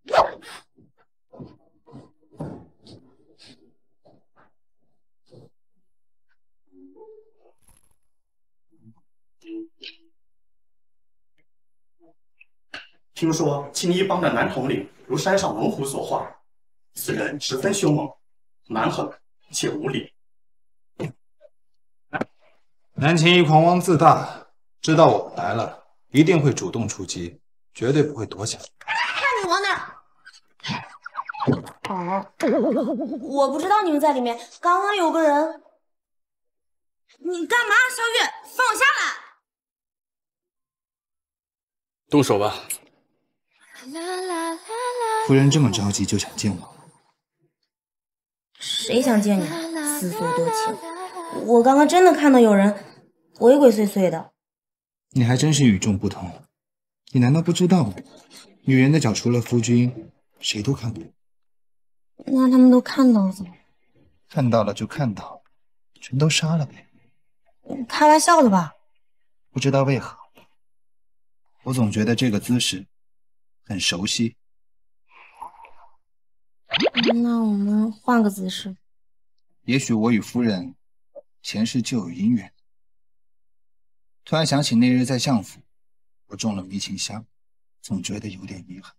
听说青衣帮的男统领如山上猛虎所化，此人十分凶猛，蛮横且无礼。 南青衣狂妄自大，知道我们来了，一定会主动出击，绝对不会躲起来。 看你往哪儿！哦，我不知道你们在里面，刚刚有个人。你干嘛，小雨？放我下来！ 动手吧。 夫人这么着急就想见我？ 谁想见你？思索多情。我刚刚真的看到有人鬼鬼祟祟的。 你还真是与众不同。你难道不知道，女人的脚除了夫君，谁都看不懂？ 那他们都看到了怎么？ 看到了就看到，全都杀了呗。 开玩笑的吧？ 不知道为何，我总觉得这个姿势很熟悉。 那我们换个姿势。 也许我与夫人前世就有姻缘。突然想起那日在相府，我中了迷情香，总觉得有点遗憾。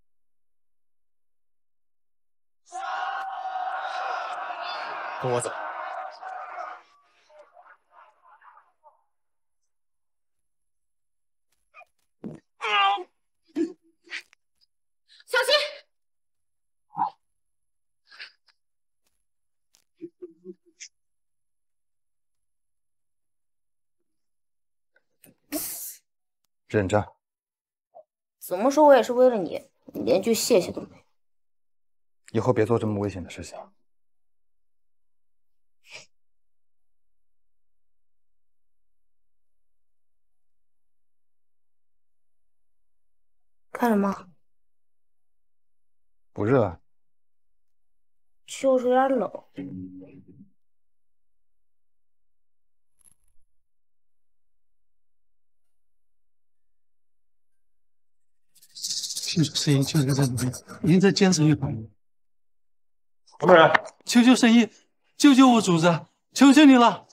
跟我走。 小心！ 忍着。 怎么说，我也是为了你，你连句谢谢都没有。 以后别做这么危险的事情。 看什么？ 不热。 就是有点冷。 听说声音就在这里面，您再坚持一会儿。 什么人？ 求求神医，救救我主子，求求你了！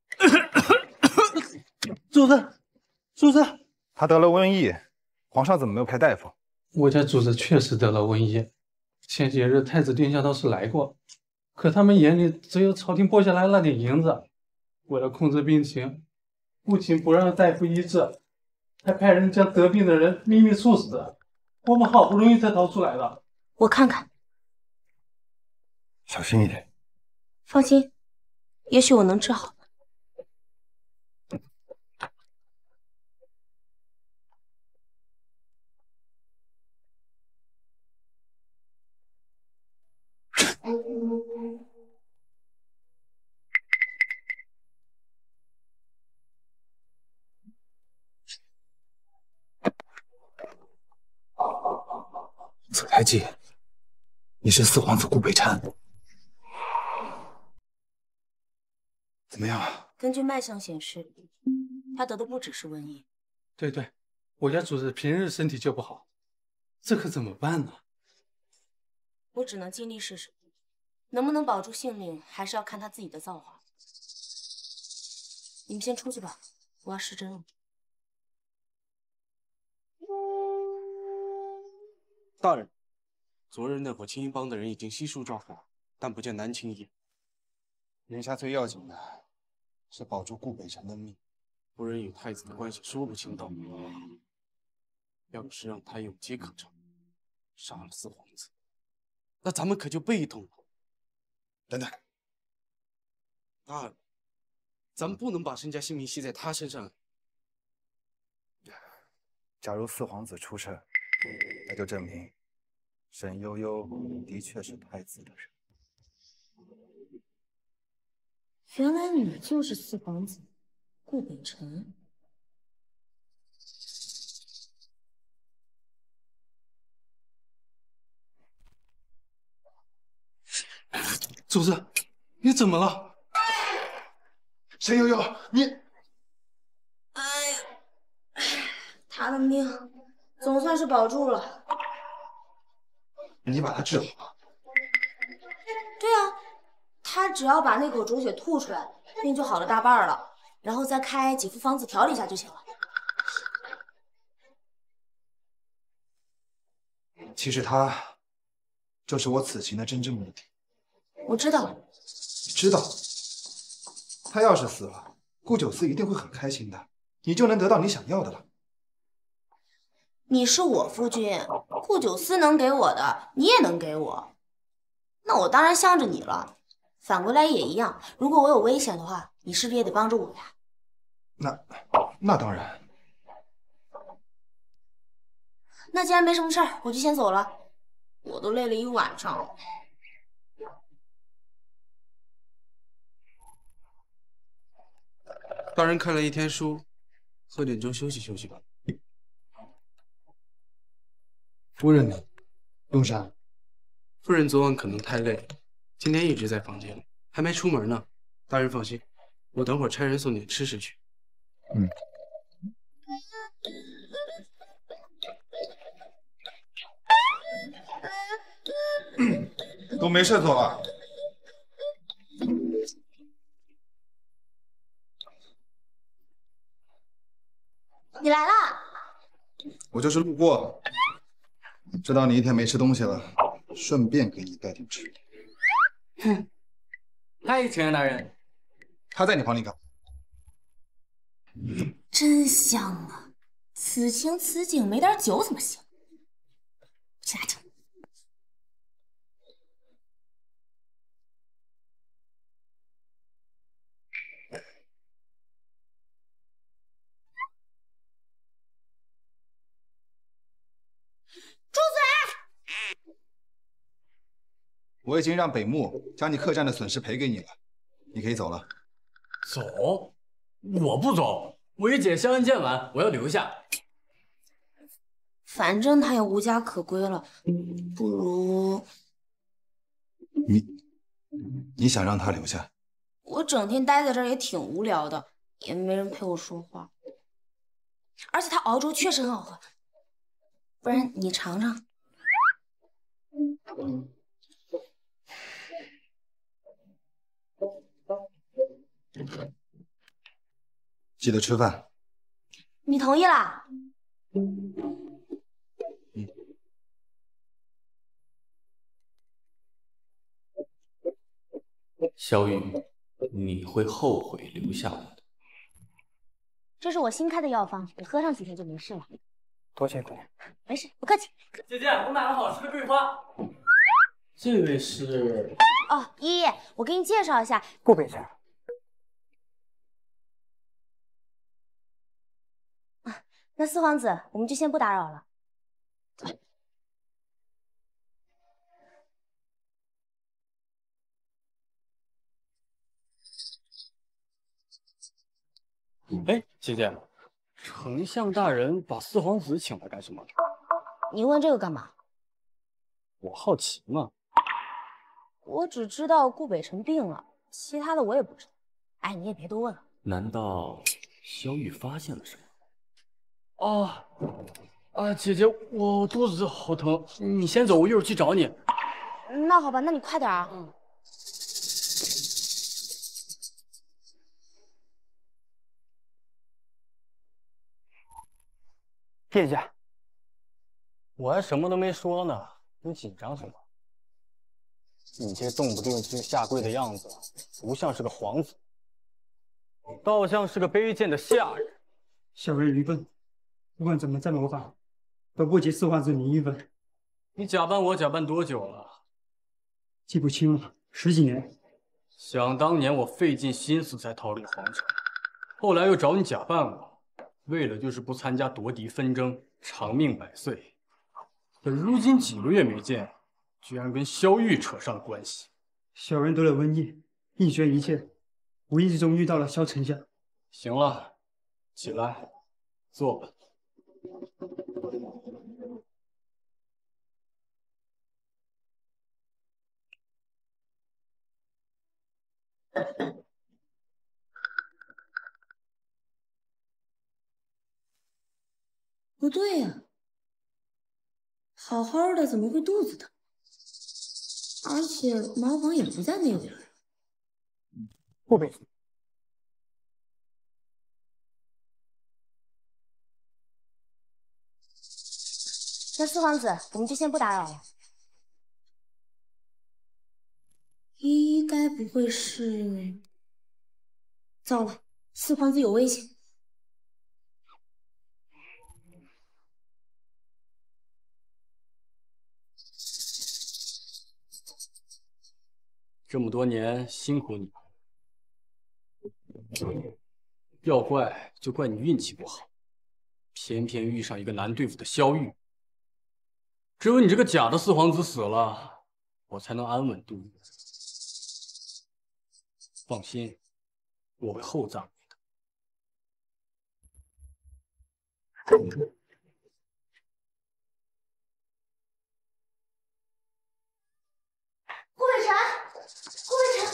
主子，主子， 他得了瘟疫，皇上怎么没有派大夫？ 我家主子确实得了瘟疫，前些日太子殿下倒是来过，可他们眼里只有朝廷拨下来那点银子。为了控制病情，不仅不让大夫医治，还派人将得病的人秘密处死。我们好不容易才逃出来的。 我看看。 小心一点。 放心，也许我能治好。 左太纪，你是四皇子顾北辰，怎么样？ 根据脉象显示，他得的不只是瘟疫。 对对，我家主子平日身体就不好，这可怎么办呢？ 我只能尽力试试，能不能保住性命，还是要看他自己的造化。你们先出去吧，我要施针了。 大人，昨日那伙青衣帮的人已经悉数抓获，但不见南青衣。 眼下最要紧的是保住顾北辰的命。 夫人与太子的关系说不清道不明，要是让他有机可乘，杀了四皇子， 那咱们可就被动了。 等等， 大人，咱们不能把身家性命系在他身上。 假如四皇子出事，那就证明沈悠悠的确是太子的人。 原来你就是四皇子顾北辰。 主子，你怎么了？ 沈悠悠，你…… 哎呀，他的命总算是保住了。 你把他治好。 对啊，他只要把那口浊血吐出来，病就好了大半了，然后再开几副方子调理一下就行了。 其实他就是我此行的真正目的。 我知道。 你知道？他要是死了，顾九思一定会很开心的，你就能得到你想要的了。 你是我夫君，顾九思能给我的，你也能给我，那我当然向着你了。反过来也一样，如果我有危险的话，你是不是也得帮着我呀？ 那那当然。 那既然没什么事儿，我就先走了。我都累了一晚上了。 大人看了一天书，喝点粥休息休息吧。 夫人呢？用膳。 夫人昨晚可能太累，今天一直在房间里，还没出门呢。大人放心，我等会儿差人送点吃食去。 嗯。都没事做了。 你来啦！ 我就是路过，知道你一天没吃东西了，顺便给你带点吃的。 哼，嗨，请安大人。 他在你房里干嘛？ 真香啊！此情此景没点酒怎么行？去拿酒。住嘴！ 我已经让北木将你客栈的损失赔给你了，你可以走了。 走？我不走，我与姐相恩见晚，我要留下。 反正他也无家可归了，不如你你想让他留下？ 我整天待在这儿也挺无聊的，也没人陪我说话。而且他熬粥确实很好喝，不然你尝尝。 记得吃饭。 你同意啦？ 小雨，你会后悔留下我的。 这是我新开的药方，你喝上几天就没事了。 多谢姑娘。 没事，不客气。 姐姐，我买了好吃的桂花。这位是…… 哦，依依，我给你介绍一下， 顾北辰。 啊，那四皇子，我们就先不打扰了。 哎，姐姐，丞相大人把四皇子请来干什么？ 你问这个干嘛？ 我好奇嘛。 我只知道顾北辰病了，其他的我也不知道。哎，你也别多问了。 难道萧玉发现了什么？ 哦，啊，姐姐，我肚子好疼，你先走，我一会儿去找你。 那好吧，那你快点啊。嗯。 殿下，我还什么都没说呢，你紧张什么？你这动不动就下跪的样子，不像是个皇子，倒像是个卑贱的下人。 小人愚笨，不管怎么再模仿，都不及四皇子你一分。 你假扮我假扮多久了？ 记不清了，十几年。 想当年我费尽心思才逃离皇城，后来又找你假扮我，为了就是不参加夺嫡纷争，长命百岁。可如今几个月没见，居然跟萧玉扯上了关系。 小人得了瘟疫，一绝一切，无意之中遇到了萧丞相。 行了，起来，坐吧。 不对呀，好好的怎么会肚子疼？而且茅房也不在那边。 顾北， 那四皇子，我们就先不打扰了。应该不会是……糟了，四皇子有危险！ 这么多年辛苦你了，要怪就怪你运气不好，偏偏遇上一个难对付的萧玉。只有你这个假的四皇子死了，我才能安稳度日。放心，我会厚葬你的。 顾北辰，顾北辰，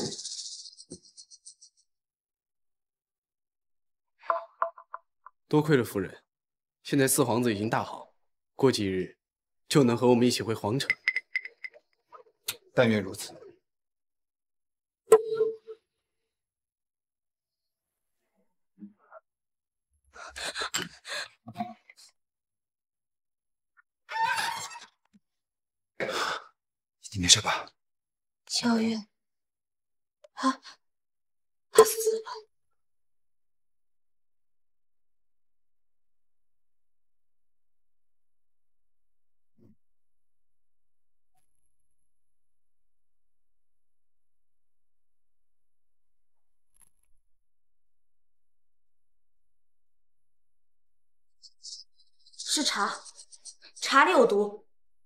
多亏了夫人，现在四皇子已经大好，过几日就能和我们一起回皇城。 但愿如此。你没事吧？ 萧玉，他他死了。 是茶，茶里有毒。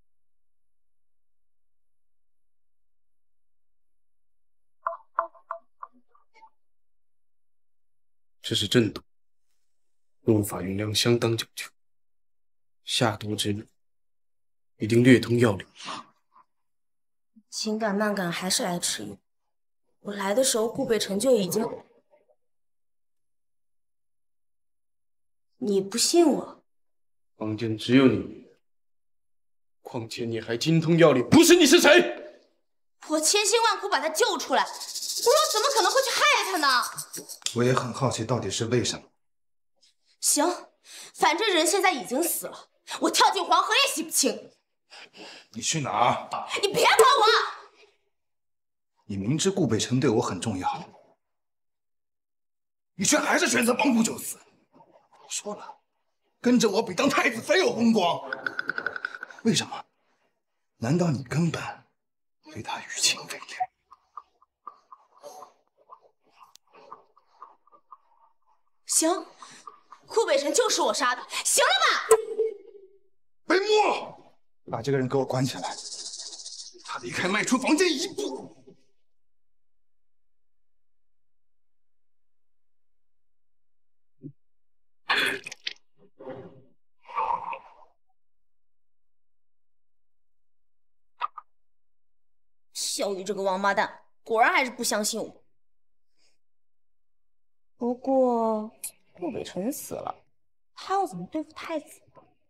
这是真毒，用法用量相当讲究，下毒之人一定略通药理。 紧赶慢赶还是来迟疑。我来的时候，顾北辰就已经……你不信我？ 坊间只有你女人，况且你还精通药理，不是你是谁？ 我千辛万苦把他救出来，我又怎么可能会去害他呢？ 我也很好奇，到底是为什么？ 行，反正人现在已经死了，我跳进黄河也洗不清。 你去哪儿？ 你别管我！ 你明知顾北辰对我很重要，你却还是选择帮助就死。我说了，跟着我比当太子妃有风光。为什么？难道你根本对他余情未了？ 行，顾北辰就是我杀的，行了吧？ 北漠，把这个人给我关起来，他离开迈出房间一步。 萧玉这个王八蛋，果然还是不相信我。不过顾北辰死了，他要怎么对付太子？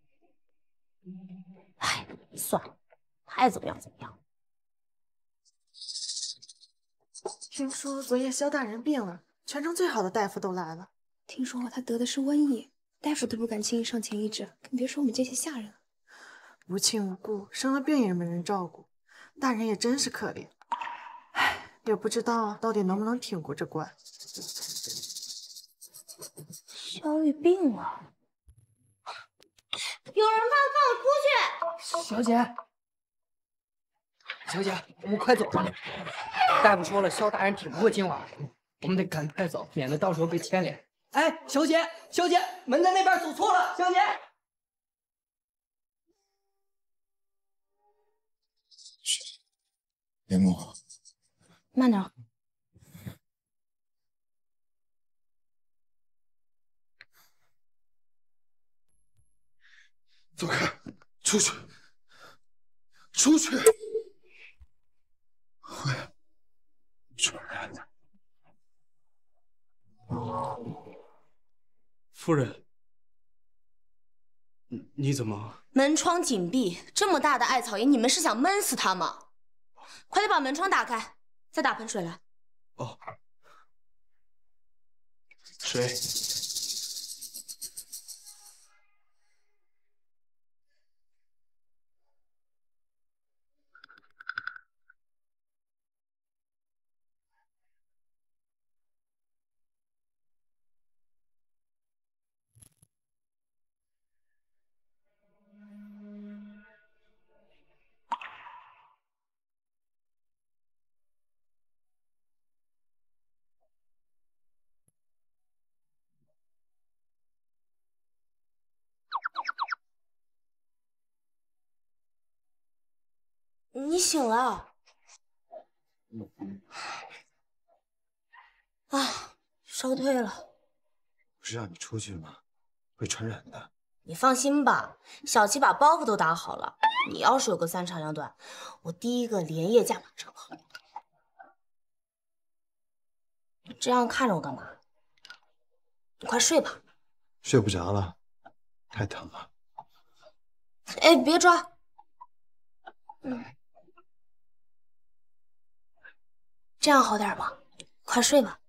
哎，算了，爱怎么样怎么样。 听说昨夜萧大人病了，全城最好的大夫都来了。 听说他得的是瘟疫，大夫都不敢轻易上前医治，更别说我们这些下人了。 无亲无故，生了病也没人照顾，大人也真是可怜。唉，也不知道到底能不能挺过这关。 萧玉病了，有人放放我出去！ 小姐， 小姐，我们快走吧。大夫说了，萧大人挺不过今晚，我们得赶快走，免得到时候被牵连。哎，小姐，小姐，门在那边，走错了，小姐。 莲木， 慢点。 走开，出去，出去！会传染的。 夫人，你你怎么？ 门窗紧闭，这么大的艾草叶，你们是想闷死它吗？快点把门窗打开，再打盆水来。 哦，水。 你醒了啊，烧退了。 不是让你出去吗？会传染的。 你放心吧，小七把包袱都打好了。你要是有个三长两短，我第一个连夜驾马车跑。你这样看着我干嘛？你快睡吧。 睡不着了，太疼了。 哎，别抓。嗯。这样好点吗？快睡吧。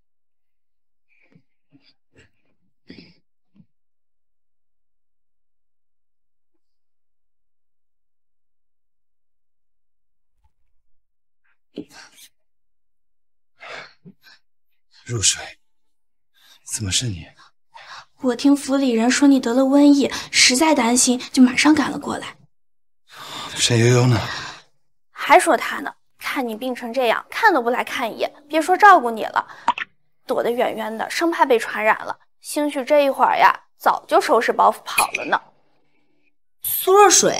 入水，怎么是你？ 我听府里人说你得了瘟疫，实在担心，就马上赶了过来。 沈悠悠呢？ 还说他呢。看你病成这样，看都不来看一眼，别说照顾你了，躲得远远的，生怕被传染了。兴许这一会儿呀，早就收拾包袱跑了呢。 苏若水，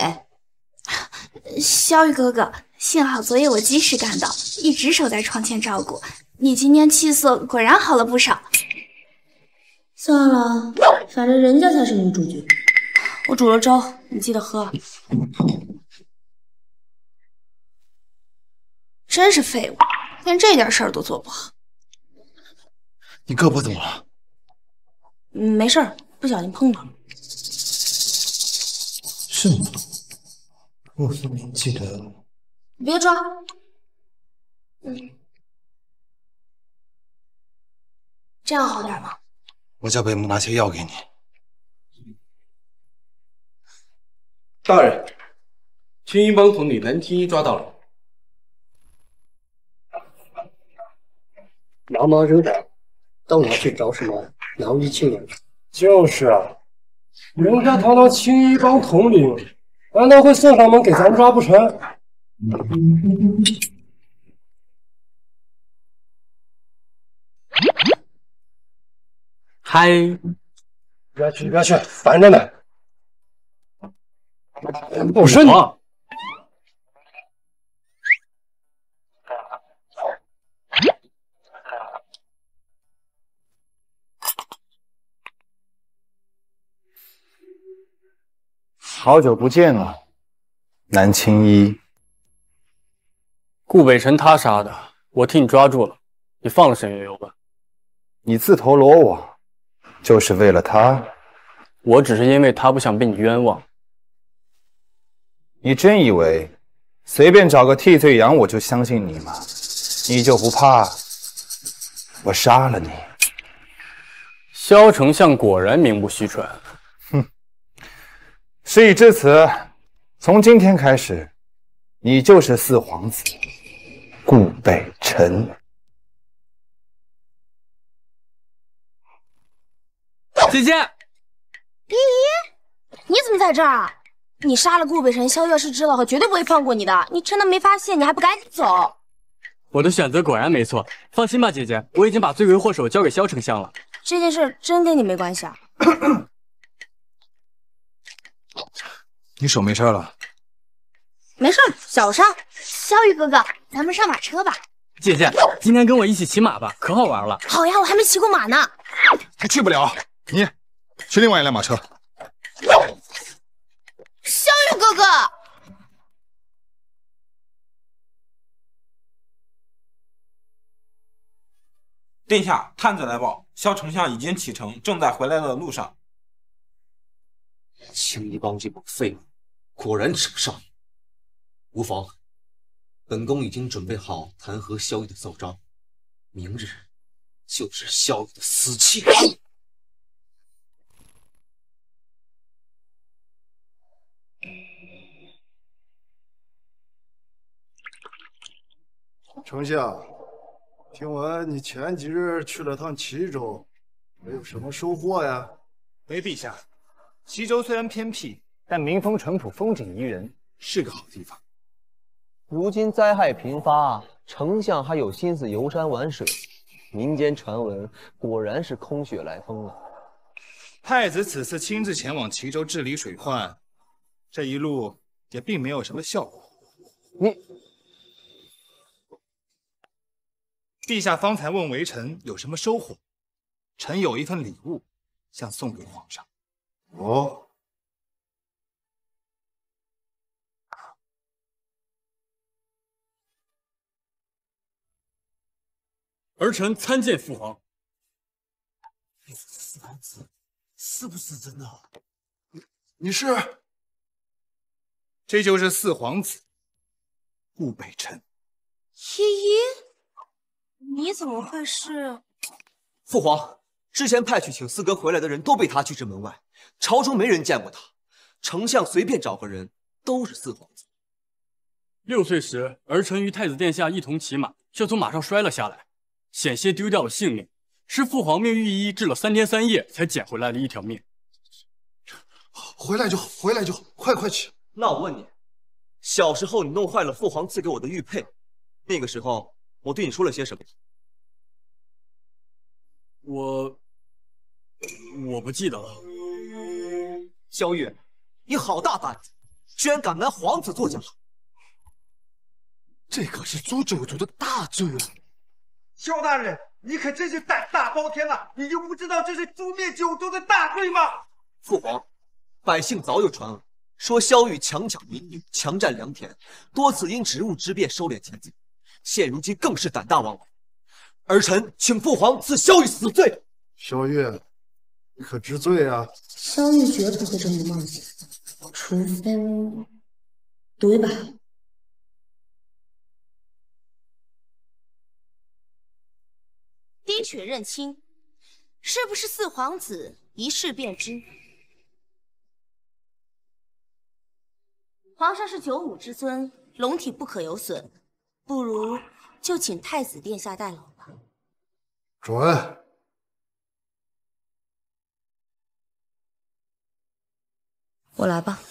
萧玉哥哥，幸好昨夜我及时赶到，一直守在床前照顾你。今天气色果然好了不少。 算了，反正人家才是女主角。我煮了粥，你记得喝。 真是废物，连这点事儿都做不好。 你胳膊怎么了？ 嗯，没事儿，不小心碰到了。 是你，我分明记得。 别抓。嗯，这样好点吗？ 我叫北木拿些药给你。 大人，青衣帮统领南青衣抓到了。 茫茫人海，到哪去找什么囊衣青年？就是啊，人家堂堂青衣帮统领，难道会送上门给咱抓不成？ 嗨， 别去别去，烦着呢！不是你。 好久不见啊，南青衣。 顾北辰他杀的，我替你抓住了，你放了沈悠悠吧。 你自投罗网，就是为了他？ 我只是因为他不想被你冤枉。 你真以为随便找个替罪羊我就相信你吗？你就不怕我杀了你？ 萧丞相果然名不虚传。 哼，事已至此，从今天开始，你就是四皇子顾北辰。 姐姐，依依，你怎么在这儿啊？ 你杀了顾北辰，萧月要是知道后，绝对不会放过你的。你趁他没发现，你还不赶紧走？ 我的选择果然没错。放心吧，姐姐，我已经把罪魁祸首交给萧丞相了。 这件事真跟你没关系啊？ 你手没事了？ 没事，小伤。 萧玉哥哥，咱们上马车吧。 姐姐，今天跟我一起骑马吧，可好玩了。 好呀，我还没骑过马呢。 还去不了，你去另外一辆马车。 萧玉哥哥， 殿下，探子来报，萧丞相已经启程，正在回来的路上。 青衣帮这帮废物，果然吃不上。无妨，本宫已经准备好弹劾萧玉的奏章，明日就是萧玉的死期。 丞相，听闻你前几日去了趟齐州，没有什么收获呀？ 回陛下，齐州虽然偏僻，但民风淳朴，风景宜人，是个好地方。 如今灾害频发，丞相还有心思游山玩水，民间传闻果然是空穴来风了。 太子此次亲自前往齐州治理水患，这一路也并没有什么效果。 你， 陛下方才问微臣有什么收获，臣有一份礼物想送给皇上。 哦。 儿臣参见父皇。 四皇子是不是真的？ 你是？ 这就是四皇子顾北辰。 依依，你怎么会是？ 父皇，之前派去请四哥回来的人都被他拒之门外，朝中没人见过他。丞相随便找个人，都是四皇子。 六岁时，儿臣与太子殿下一同骑马，却从马上摔了下来。险些丢掉了性命，是父皇命御医治了三天三夜，才捡回来了一条命。 回来就好，回来就好，快快去。 那我问你，小时候你弄坏了父皇赐给我的玉佩，那个时候我对你说了些什么？ 我我不记得了。 萧玉，你好大胆子，居然敢拿皇子作假！ 这可是诛九族的大罪啊！ 萧大人，你可真是胆大包天了！你就不知道这是诛灭九族的大罪吗？ 父皇，百姓早有传闻，说萧玉强抢民女，强占良田，多次因职务之便收敛前罪，现如今更是胆大妄为。儿臣请父皇赐萧玉死罪。 萧玉，你可知罪啊？ 萧玉绝不会这么冒险，除非赌一把。滴血认亲，是不是四皇子？一试便知。皇上是九五之尊，龙体不可有损，不如就请太子殿下代劳吧。 准。 我来吧。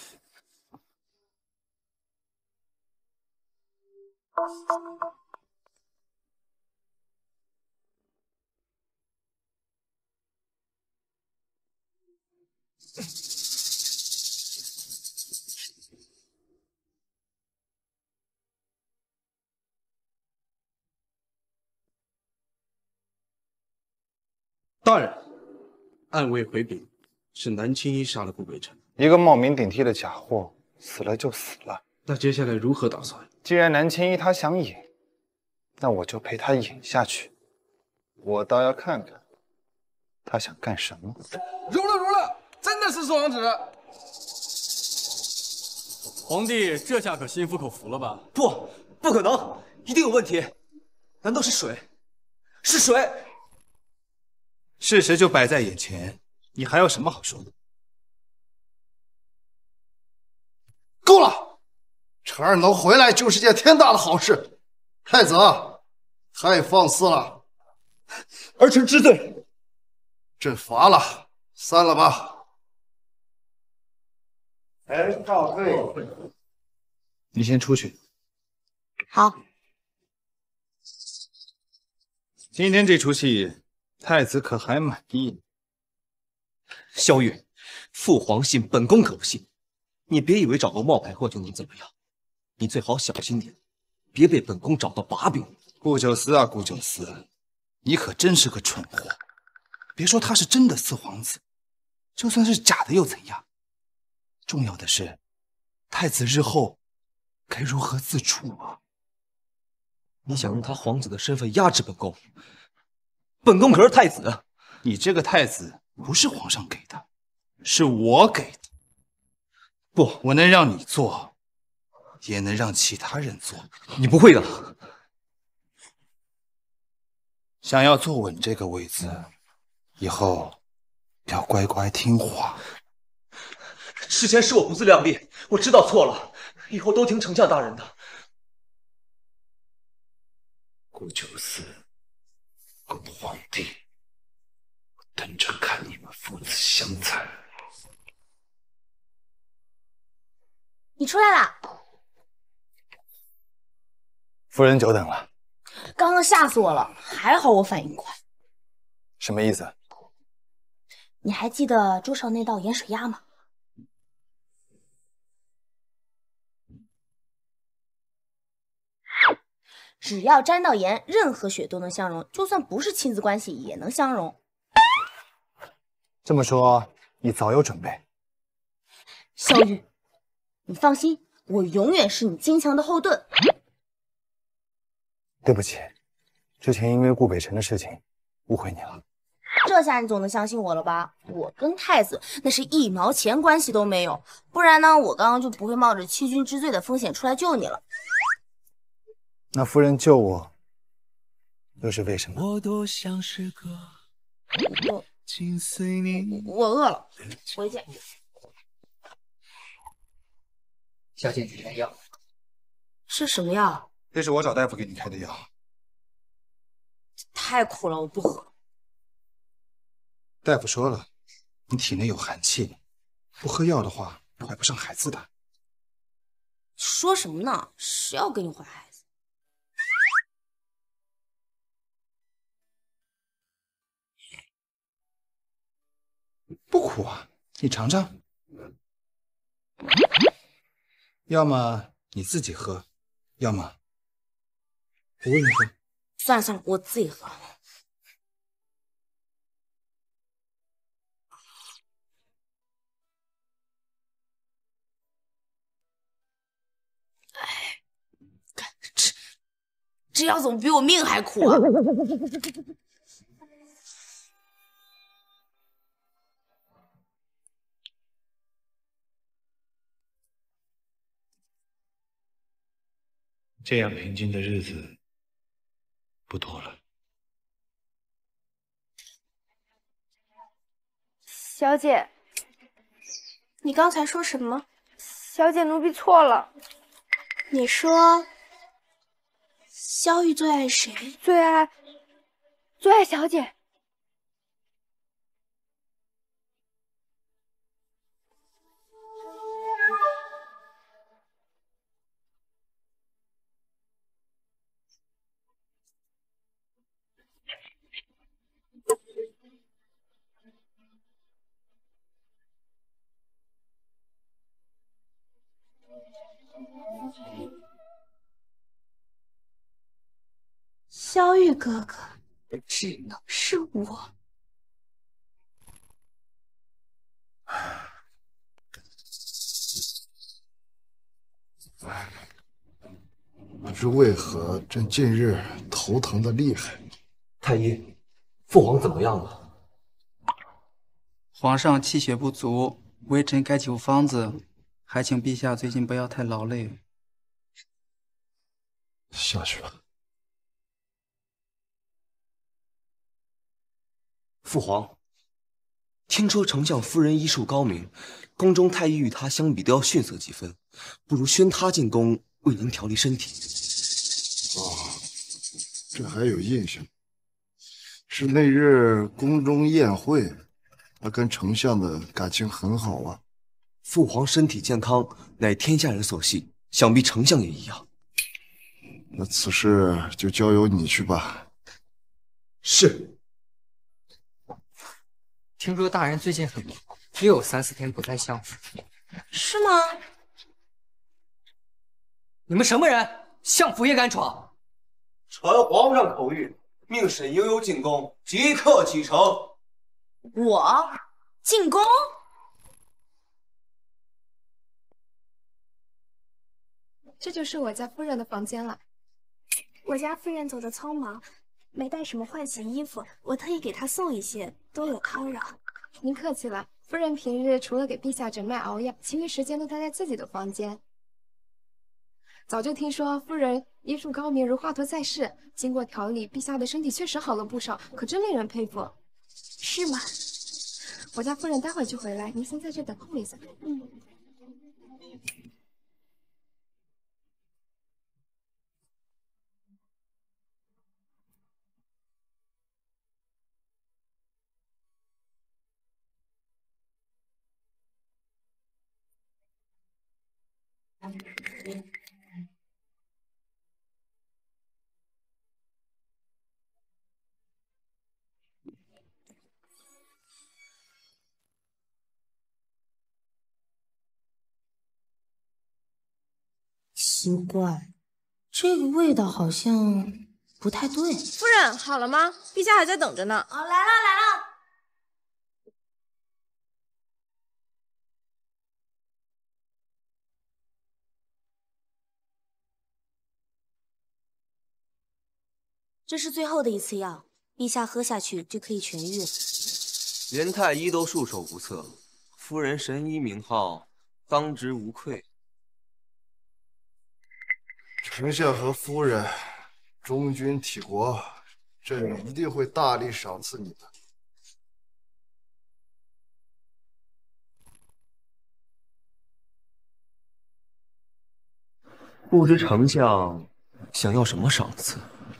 大人，按位回禀，是南青衣杀了顾北辰。 一个冒名顶替的假货，死了就死了。 那接下来如何打算？ 既然南青衣他想引，那我就陪他引下去。我倒要看看他想干什么。 如了如了，真的是四皇子。 皇帝这下可心服口服了吧？ 不，不可能，一定有问题。难道是水？是水！ 事实就摆在眼前，你还有什么好说的？ 够了，辰儿能回来就是件天大的好事。太子，太放肆了， 儿臣知罪。 朕罚了，散了吧。 臣告退。 你先出去。 好。 今天这出戏，太子可还满意？ 萧玉，父皇信，本宫可不信。你别以为找个冒牌货就能怎么样，你最好小心点，别被本宫找到把柄。 顾九思啊，顾九思，你可真是个蠢货！别说他是真的四皇子，就算是假的又怎样？重要的是，太子日后该如何自处啊？ 你想用他皇子的身份压制本宫？本宫可是太子。 你这个太子不是皇上给的，是我给的。不，我能让你做，也能让其他人做。 你不会的。 想要坐稳这个位子，以后要乖乖听话。 事前是我不自量力，我知道错了，以后都听丞相大人的。 顾九思，顾皇帝，我等着看你们父子相残。 你出来啦！ 夫人久等了。 刚刚吓死我了，还好我反应快。 什么意思？ 你还记得桌上那道盐水鸭吗？只要沾到盐，任何血都能相融，就算不是亲子关系也能相融。 这么说，你早有准备。 萧玉，你放心，我永远是你金强的后盾。 对不起，之前因为顾北辰的事情误会你了。 这下你总能相信我了吧？我跟太子那是一毛钱关系都没有，不然呢，我刚刚就不会冒着欺君之罪的风险出来救你了。 那夫人救我，又是为什么？ 我多想是个我紧随你。 我饿了，回去。 小姐，你的药是什么药？ 这是我找大夫给你开的药。 太苦了，我不喝。 大夫说了，你体内有寒气，不喝药的话怀不上孩子的。 说什么呢？谁要给你怀孩子？ 不苦啊，你尝尝。要么你自己喝，要么我喂你喝。 算了算了，我自己喝。哎，这这药怎么比我命还苦啊？ 这样平静的日子不多了。 小姐，你刚才说什么？小姐，奴婢错了。 你说，萧玉最爱谁？ 最爱，最爱小姐。 萧玉哥哥，只能是我。 不知为何朕近日头疼的厉害。 太医，父皇怎么样了？ 皇上气血不足，微臣开酒方子，还请陛下最近不要太劳累。 下去吧。 父皇，听说丞相夫人医术高明，宫中太医与她相比都要逊色几分，不如宣她进宫为您调理身体。 哦，这还有印象，是那日宫中宴会，他跟丞相的感情很好啊。 父皇身体健康，乃天下人所系，想必丞相也一样。 那此事就交由你去吧。 是。 听说大人最近很忙，又有三四天不在相府。 是吗？ 你们什么人？相府也敢闯？ 传皇上口谕，命沈悠悠进宫，即刻启程。 我进宫？ 这就是我家夫人的房间了。我家夫人走得匆忙，没带什么换洗衣服，我特意给她送一些，多有叨扰。您客气了，夫人平日除了给陛下诊脉熬药，其余时间都待在自己的房间。早就听说夫人医术高明，如华佗在世，经过调理，陛下的身体确实好了不少，可真令人佩服。是吗？我家夫人待会儿就回来，您先在这等候一下。嗯。 奇怪，这个味道好像不太对。 夫人，好了吗？陛下还在等着呢。 啊，来了来了。这是最后的一次药，陛下喝下去就可以痊愈了。 连太医都束手无策，夫人神医名号，当之无愧。 丞相和夫人忠君体国，朕一定会大力赏赐你的。 不知丞相想要什么赏赐？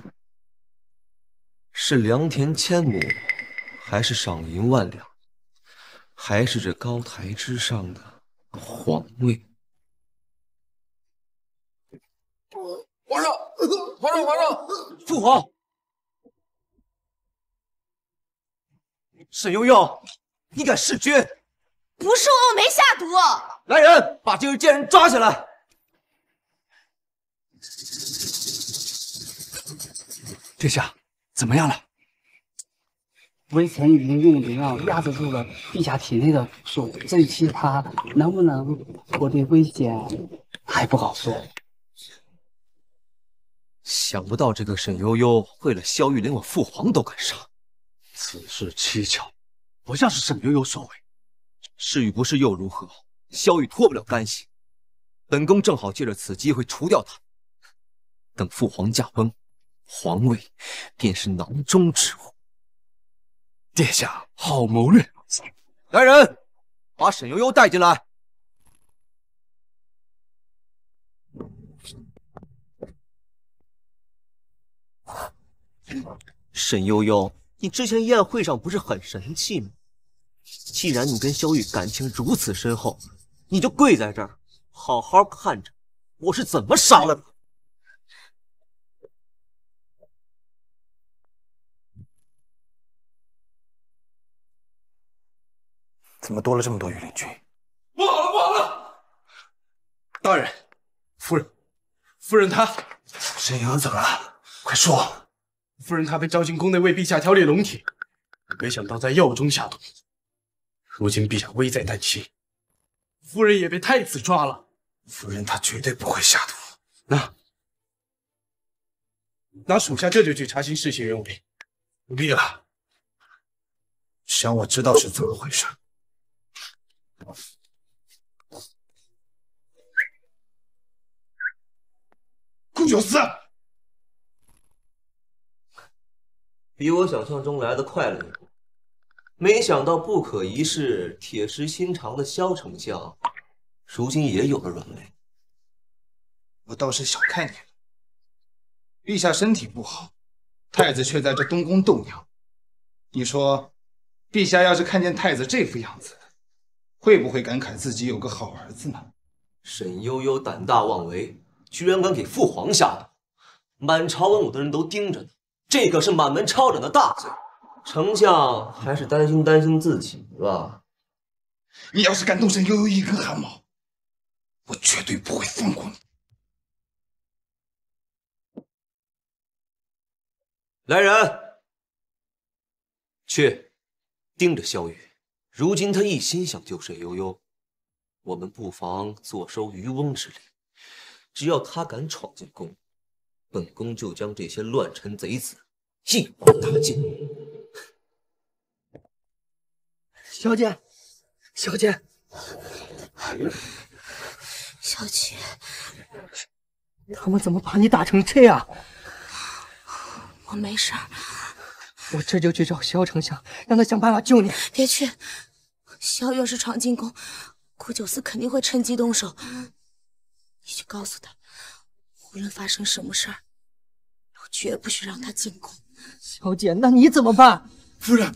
是良田千亩，还是赏银万两，还是这高台之上的皇位？ 皇上，皇上，皇上， 父皇，沈悠悠，你敢弑君？ 不是我，我没下毒。 来人，把这个贱人抓起来！ 殿下，怎么样了？ 微臣已经用灵药压制住了陛下体内的毒素，这期他能不能脱离危险还不好说。 想不到这个沈悠悠为了萧玉，连我父皇都敢杀。 此事蹊跷，不像是沈悠悠所为。 是与不是又如何？萧玉脱不了干系。本宫正好借着此机会除掉他。等父皇驾崩，皇位便是囊中之物。 殿下好谋略！ 来人，把沈悠悠带进来。沈悠悠，你之前宴会上不是很神气吗？既然你跟萧玉感情如此深厚，你就跪在这儿，好好看着我是怎么杀了他。 怎么多了这么多御林军？ 不好了，不好了！大人，夫人，夫人她…… 沈悠悠怎么了？快说！ 夫人她被召进宫内为陛下调理龙体，没想到在药中下毒。如今陛下危在旦夕，夫人也被太子抓了。 夫人她绝对不会下毒。 那，那属下这就去查清事情原委。 不必了，只要我知道是怎么回事。 顾九思， 比我想象中来的快了一步。没想到不可一世、铁石心肠的萧丞相，如今也有了软肋。 我倒是小看你了。陛下身体不好，太子却在这东宫斗娘。你说，陛下要是看见太子这副样子， 会不会感慨自己有个好儿子呢？ 沈悠悠胆大妄为，居然敢给父皇下毒，满朝文武的人都盯着呢，这可是满门抄斩的大罪。丞相还是担心担心自己吧。 你要是敢动沈悠悠一根汗毛，我绝对不会放过你。 来人，去盯着萧雨。如今他一心想救沈悠悠，我们不妨坐收渔翁之利。只要他敢闯进宫，本宫就将这些乱臣贼子一网打尽。 小姐，小姐， 小姐， 他们怎么把你打成这样？ 我没事儿。 我这就去找萧丞相，让他想办法救你。 别去，萧要是闯进宫，顾九思肯定会趁机动手。你去告诉他，无论发生什么事儿，我绝不许让他进宫。 小姐，那你怎么办？ 夫人。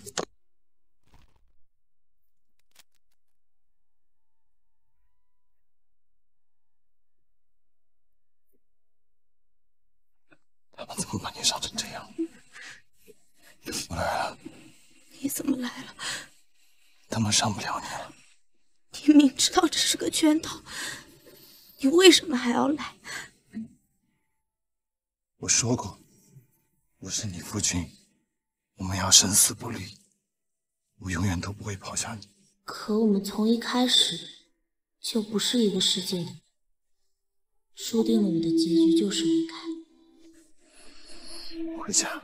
他们怎么把你伤成这样？我来了。 你怎么来了？ 他们伤不了你了。 你明知道这是个圈套，你为什么还要来？ 我说过，我是你夫君，我们要生死不离，我永远都不会抛下你。 可我们从一开始就不是一个世界的，注定了你的结局就是离开。 回家。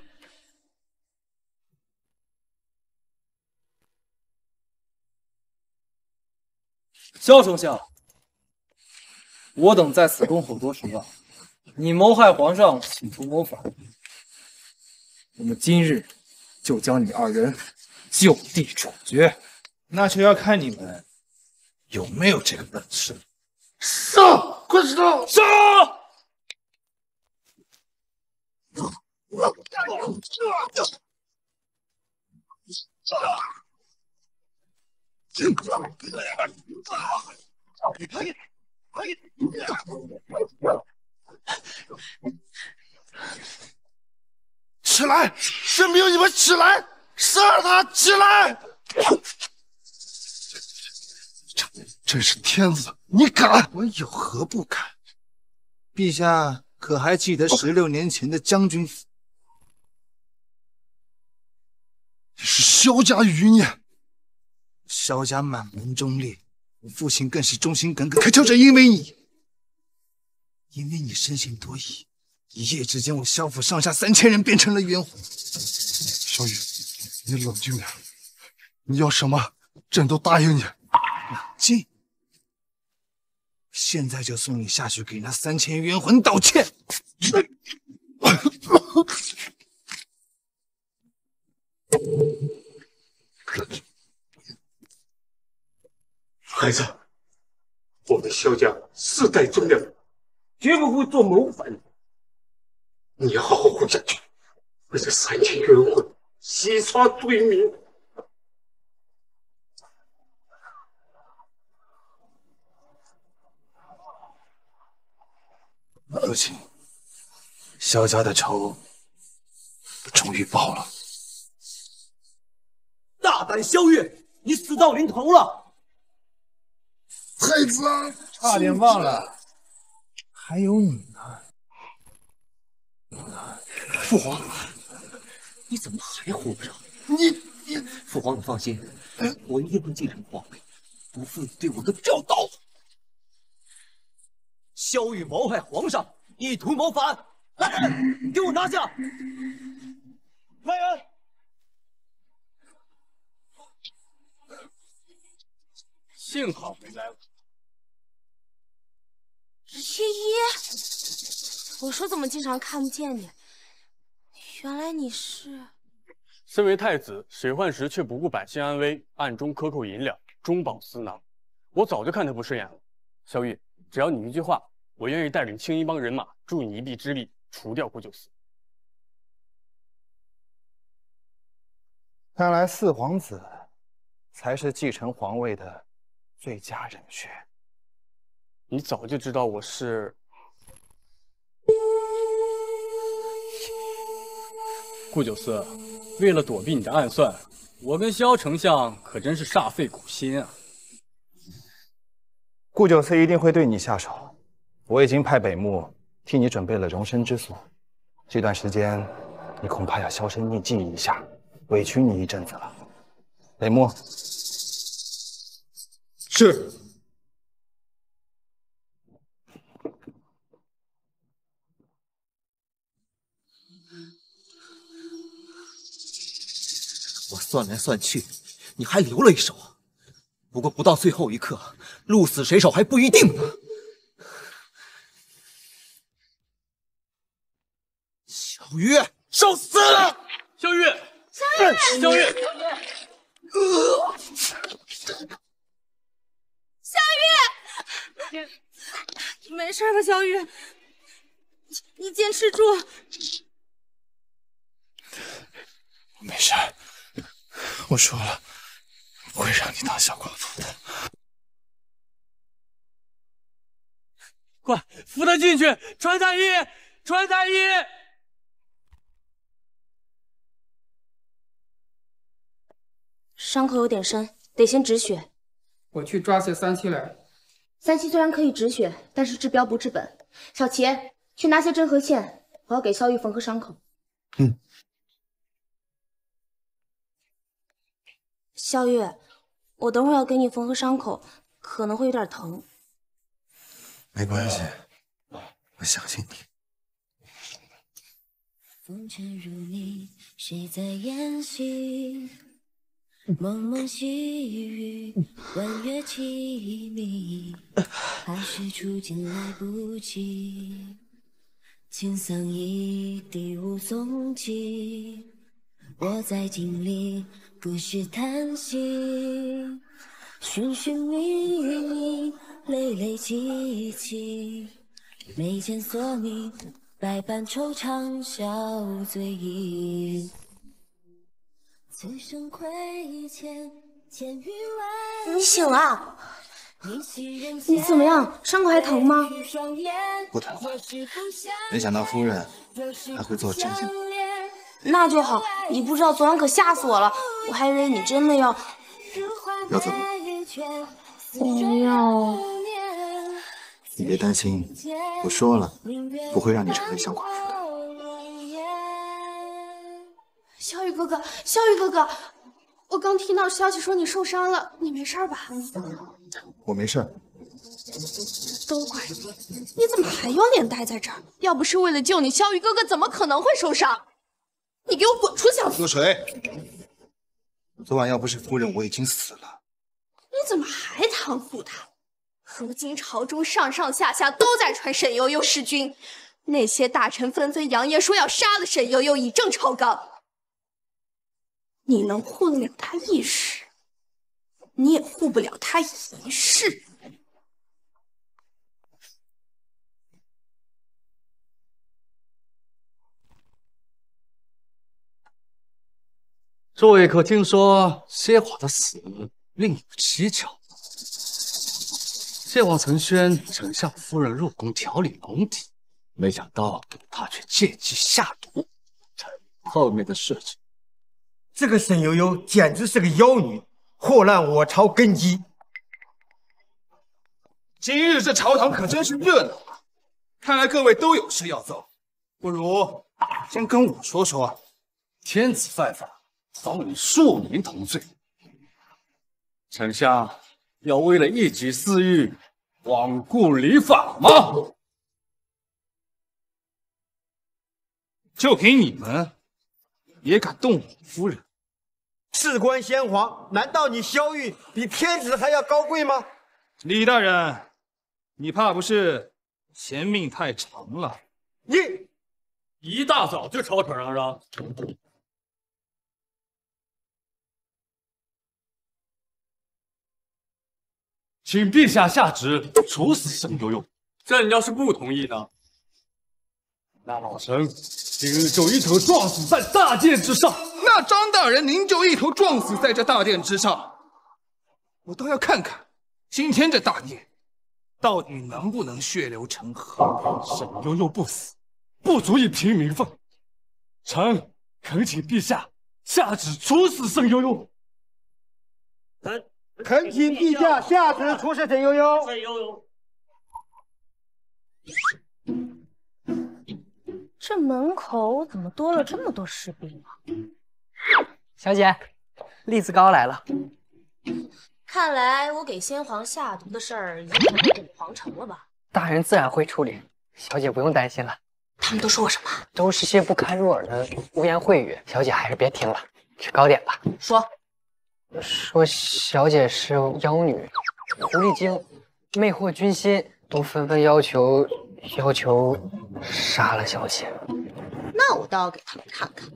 萧丞相，我等在此恭候多时了。你谋害皇上，企图谋反，我们今日就将你二人就地处决。 那就要看你们有没有这个本事。上，快上！ 上！ 起来！神兵，你们起来！杀了他！起来！这这是天子，你敢？我有何不敢？ 陛下可还记得十六年前的将军府？ 是萧家余孽。 萧家满门忠烈，我父亲更是忠心耿耿。可就是因为你，因为你生性多疑，一夜之间，我萧府上下三千人变成了冤魂。 萧雨，你冷静点，你要什么，朕都答应你。 冷静！现在就送你下去，给那三千冤魂道歉。 孩子，我们萧家世代忠良，绝不会做谋反。你要好好活下去，为这三千冤魂洗刷罪名。 父亲，萧家的仇终于报了。 大胆萧月，你死到临头了！ 太子， 差点忘了，还有你呢。 父皇，你怎么还活着？ 你你， 父皇，你放心，我一定会继承皇位，不负你对我的教导。萧玉谋害皇上，意图谋反，来人，给我拿下！来人！ 幸好回来了。 依依，我说怎么经常看不见你？原来你是…… 身为太子，谁患时却不顾百姓安危，暗中克扣银两，中饱私囊。我早就看他不顺眼了。萧玉，只要你一句话，我愿意带领青衣帮人马助你一臂之力，除掉顾九思。 看来四皇子才是继承皇位的最佳人选。你早就知道我是顾九思，为了躲避你的暗算，我跟萧丞相可真是煞费苦心啊。 顾九思一定会对你下手，我已经派北木替你准备了容身之所，这段时间你恐怕要销声匿迹一下，委屈你一阵子了。北木， 是。我算来算去，你还留了一手。不过不到最后一刻，鹿死谁手还不一定呢。小玉，受死了！ 小玉， 小玉， 小玉， 呃，小玉，你没事吧？小玉，你坚持住。 没事，我说了，不会让你当小寡妇的。 快扶他进去！传太医，传太医！ 伤口有点深，得先止血。 我去抓些三七来。 三七虽然可以止血，但是治标不治本。小齐，去拿些针和线，我要给萧玉缝合伤口。 嗯。 萧玉，我等会儿要给你缝合伤口，可能会有点疼。 没关系，我相信你。 风尘如你，谁在演戏？蒙蒙细雨，弯月凄迷，怕是初见来不及，青桑一地无踪迹。我在尽力，不是叹息，寻寻觅觅，泪泪凄凄，眉间锁铭，百般惆怅，笑醉意。此生亏欠，千余万。 你醒了？你怎么样？伤口还疼吗？ 不疼了。没想到夫人还会做针线。 那就好。你不知道昨晚可吓死我了，我还以为你真的要要怎么？ 我要…… 你别担心，我说了，不会让你成为小寡妇的。 萧玉哥哥，萧玉哥哥，我刚听到消息说你受伤了，你没事吧？ 我没事。 都怪你，你怎么还有脸待在这儿？要不是为了救你，萧玉哥哥怎么可能会受伤？你给我滚出相府！ 喝水。昨晚要不是夫人，我已经死了。 你怎么还袒护他？如今朝中上上下下都在传沈悠悠弑君，那些大臣纷纷扬言说要杀了沈悠悠以正朝纲。你能护得了他一时，你也护不了他一世。 诸位可听说谢华的死另有蹊跷？谢王曾宣丞相夫人入宫调理龙体，没想到他却借机下毒。后面的事情， 这个沈悠悠简直是个妖女，祸乱我朝根基。 今日这朝堂可真是热闹啊！看来各位都有事要奏，不如先跟我说说。 天子犯法，早与庶民同罪。丞相要为了一己私欲，罔顾礼法吗？ 就凭你们，也敢动我夫人？ 事关先皇，难道你萧玉比天子还要高贵吗？ 李大人，你怕不是嫌命太长了？ 你一大早就吵吵嚷嚷。 请陛下下旨处死沈悠悠。 朕要是不同意呢？ 那老臣今日就一头撞死在大殿之上。 那张大人，您就一头撞死在这大殿之上，我倒要看看今天这大孽，到底能不能血流成河？ 沈悠悠不死，不足以平民愤。臣恳请陛下下旨处死沈悠悠。 恳恳请陛下下旨处死沈悠悠。 沈悠悠。 这门口怎么多了这么多士兵啊？ 小姐，栗子糕来了。 看来我给先皇下毒的事儿已经传回古皇城了吧？ 大人自然会处理，小姐不用担心了。 他们都说我什么？ 都是些不堪入耳的污言秽语，小姐还是别听了，吃糕点吧。 说， 说小姐是妖女，狐狸精，魅惑军心，都纷纷要求要求杀了小姐。 那我倒要给他们看看。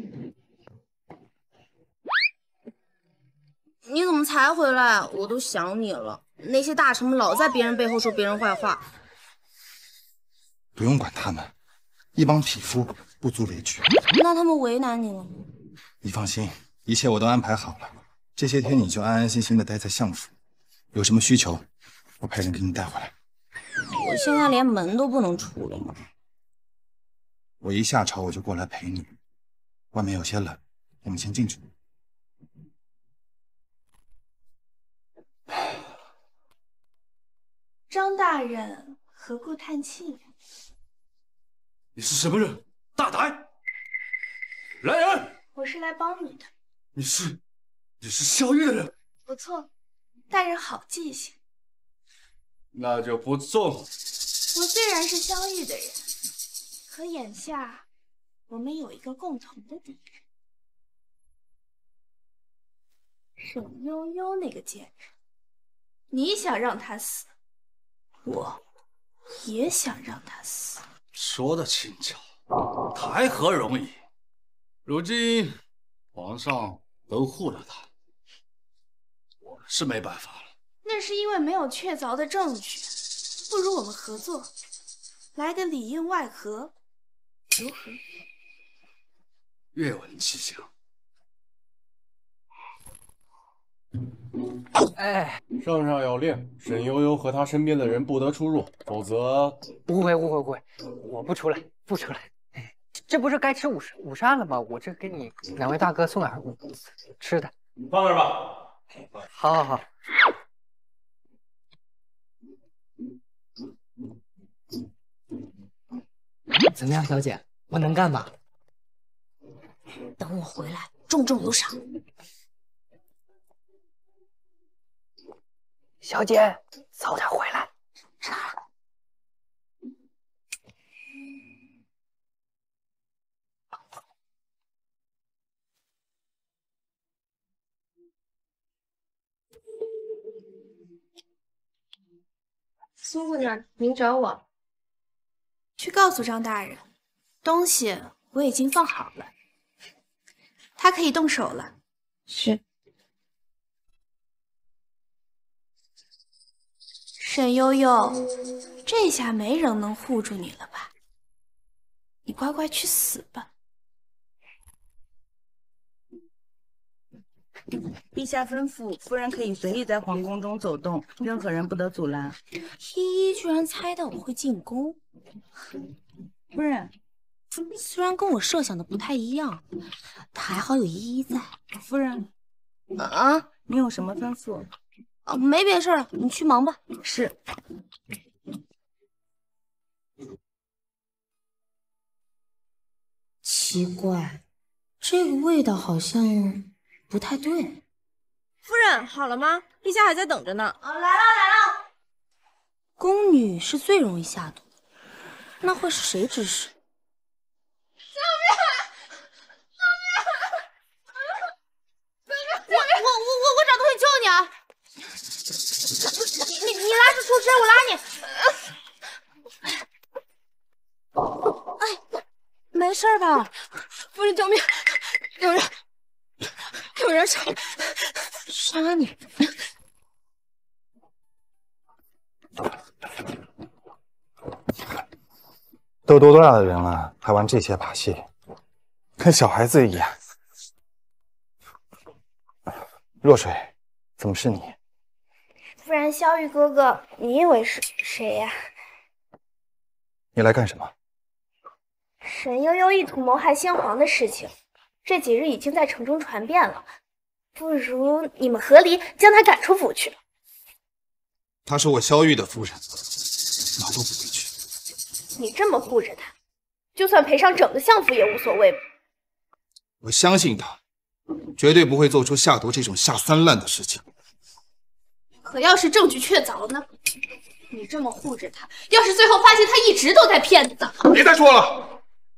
你怎么才回来？我都想你了。那些大臣们老在别人背后说别人坏话。 不用管他们，一帮匹夫不足为惧。 那他们为难你了？ 你放心，一切我都安排好了。这些天你就安安心心的待在相府，有什么需求，我派人给你带回来。 我现在连门都不能出了。 我一下朝我就过来陪你。外面有些冷，我们先进去。 张大人何故叹气？ 你是什么人？大胆！来人！ 我是来帮你的。 你是，你是萧玉的人？ 不错，大人好记性。 那就不重。 我虽然是萧玉的人，可眼下我们有一个共同的敌人——沈悠悠那个贱人。你想让他死，我也想让他死。 说的轻巧，谈何容易？如今皇上都护了他，我是没办法了。 那是因为没有确凿的证据，不如我们合作，来个里应外合，如何？ 愿闻其详。 哎， 圣上有令，沈悠悠和他身边的人不得出入，否则…… 误会误会误会，我不出来，不出来。这不是该吃午午膳了吗？我这给你两位大哥送点吃的。 放那儿吧。 好好好。怎么样，小姐，我能干吧？ 等我回来，重重有赏。 小姐，早点回来。 苏姑娘，您找我？ 去告诉张大人，东西我已经放好了，他可以动手了。 是。 沈悠悠，这下没人能护住你了吧？你乖乖去死吧！ 陛下吩咐，夫人可以随意在皇宫中走动，任何人不得阻拦。 依依居然猜到我会进宫， 夫人， 虽然跟我设想的不太一样，还好有依依在。 夫人， 啊， 你有什么吩咐？ 哦，没别的事了，你去忙吧。 是。 奇怪，这个味道好像不太对。 夫人，好了吗？陛下还在等着呢。 啊，来了来了。宫女是最容易下毒，那会是谁指使？ 救命！救命！ 我我我我我找东西救你啊！你你你拉着出去，我拉你。哎，没事吧？ 夫人救命！有人，有人杀杀你！ 都多大的人了，还玩这些把戏，跟小孩子一样。若水，怎么是你？ 不然萧玉哥哥，你以为是谁呀？ 你来干什么？ 沈悠悠意图谋害先皇的事情，这几日已经在城中传遍了，不如你们合离将他赶出府去。 她是我萧玉的夫人，哪都不会去。 你这么护着他，就算赔上整个相府也无所谓吧？ 我相信他，绝对不会做出下毒这种下三滥的事情。 可要是证据确凿呢？你这么护着他，要是最后发现他一直都在骗子， 别再说了。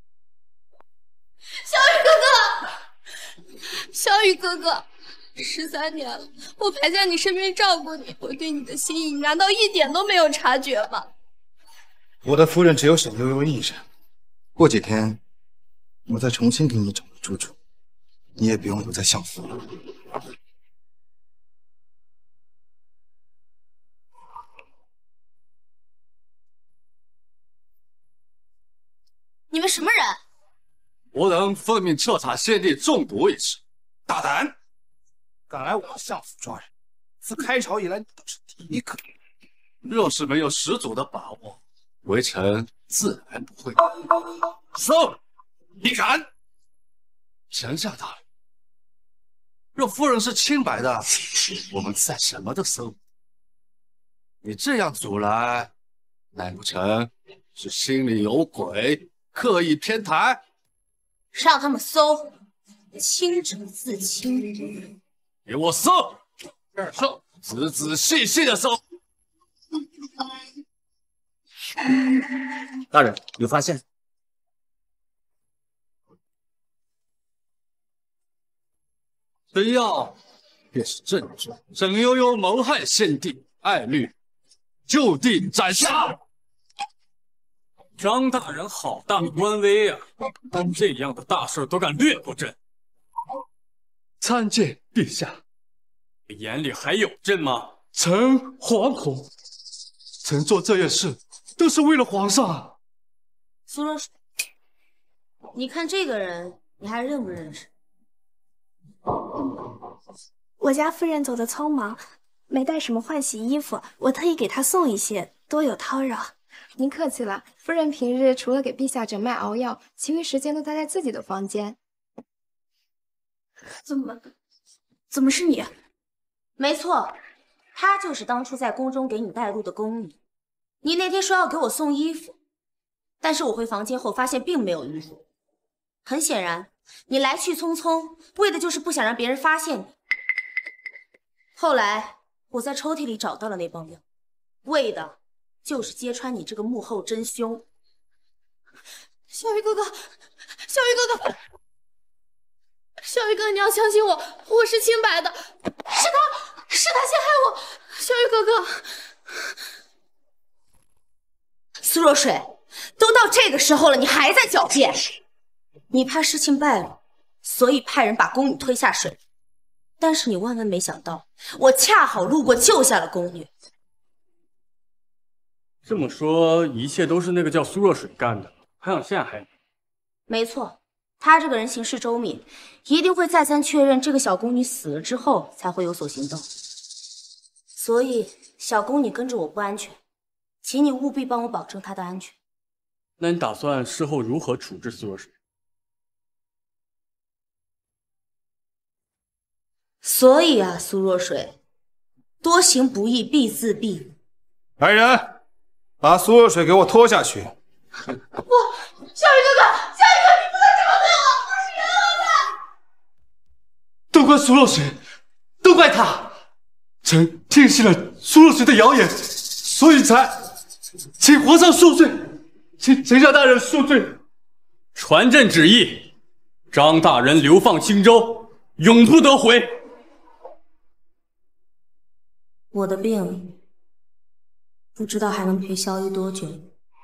萧玉哥哥，萧玉哥哥，十三年了，我陪在你身边照顾你，我对你的心意，你难道一点都没有察觉吗？ 我的夫人只有沈悠悠一人，过几天我再重新给你找个住处，你也不用留在相府了。 你们什么人？ 我等奉命彻查先帝中毒一事。 大胆，敢来我相府抓人，自开朝以来你倒是第一个。 若是没有十足的把握，微臣自然不会。搜！你敢？丞相大人，若夫人是清白的，我们再什么都搜。你这样阻拦，难不成是心里有鬼，刻意偏袒？ 让他们搜，清者自清。 给我搜！搜，仔仔细细的搜。 大人有发现？ 只要便是证据。沈悠悠谋害先帝，爱绿，就地斩杀。 张大人好大的官威啊！这样的大事都敢略过朕。 参见陛下。 眼里还有朕吗？ 臣惶恐。臣做这件事都是为了皇上。 苏若水，你看这个人，你还认不认识？ 我家夫人走得匆忙，没带什么换洗衣服，我特意给她送一些，多有叨扰。 您客气了，夫人平日除了给陛下诊脉熬药，其余时间都待在自己的房间。 怎么，怎么是你？ 没错，她就是当初在宫中给你带路的宫女。你那天说要给我送衣服，但是我回房间后发现并没有衣服。很显然，你来去匆匆，为的就是不想让别人发现你。后来我在抽屉里找到了那包药，为的就是揭穿你这个幕后真凶。 小玉哥哥，小玉哥哥，小玉哥哥，你要相信我，我是清白的，是他，是他陷害我，小玉哥哥。 苏若水，都到这个时候了，你还在狡辩？你怕事情败露，所以派人把宫女推下水。但是你万万没想到，我恰好路过救下了宫女。 这么说，一切都是那个叫苏若水干的，还想陷害你？ 没错，他这个人行事周密，一定会再三确认这个小宫女死了之后才会有所行动。所以小宫女跟着我不安全，请你务必帮我保证她的安全。 那你打算事后如何处置苏若水？ 所以啊，苏若水，多行不义必自毙。 来人，把苏若水给我拖下去。 不，小雨哥哥，小雨哥，你不能这么对我，我是人了的。 都怪苏若水，都怪他。臣听信了苏若水的谣言，所以才请皇上恕罪，请丞相大人恕罪。 传朕旨意，张大人流放青州，永不得回。 我的病不知道还能陪萧玉多久。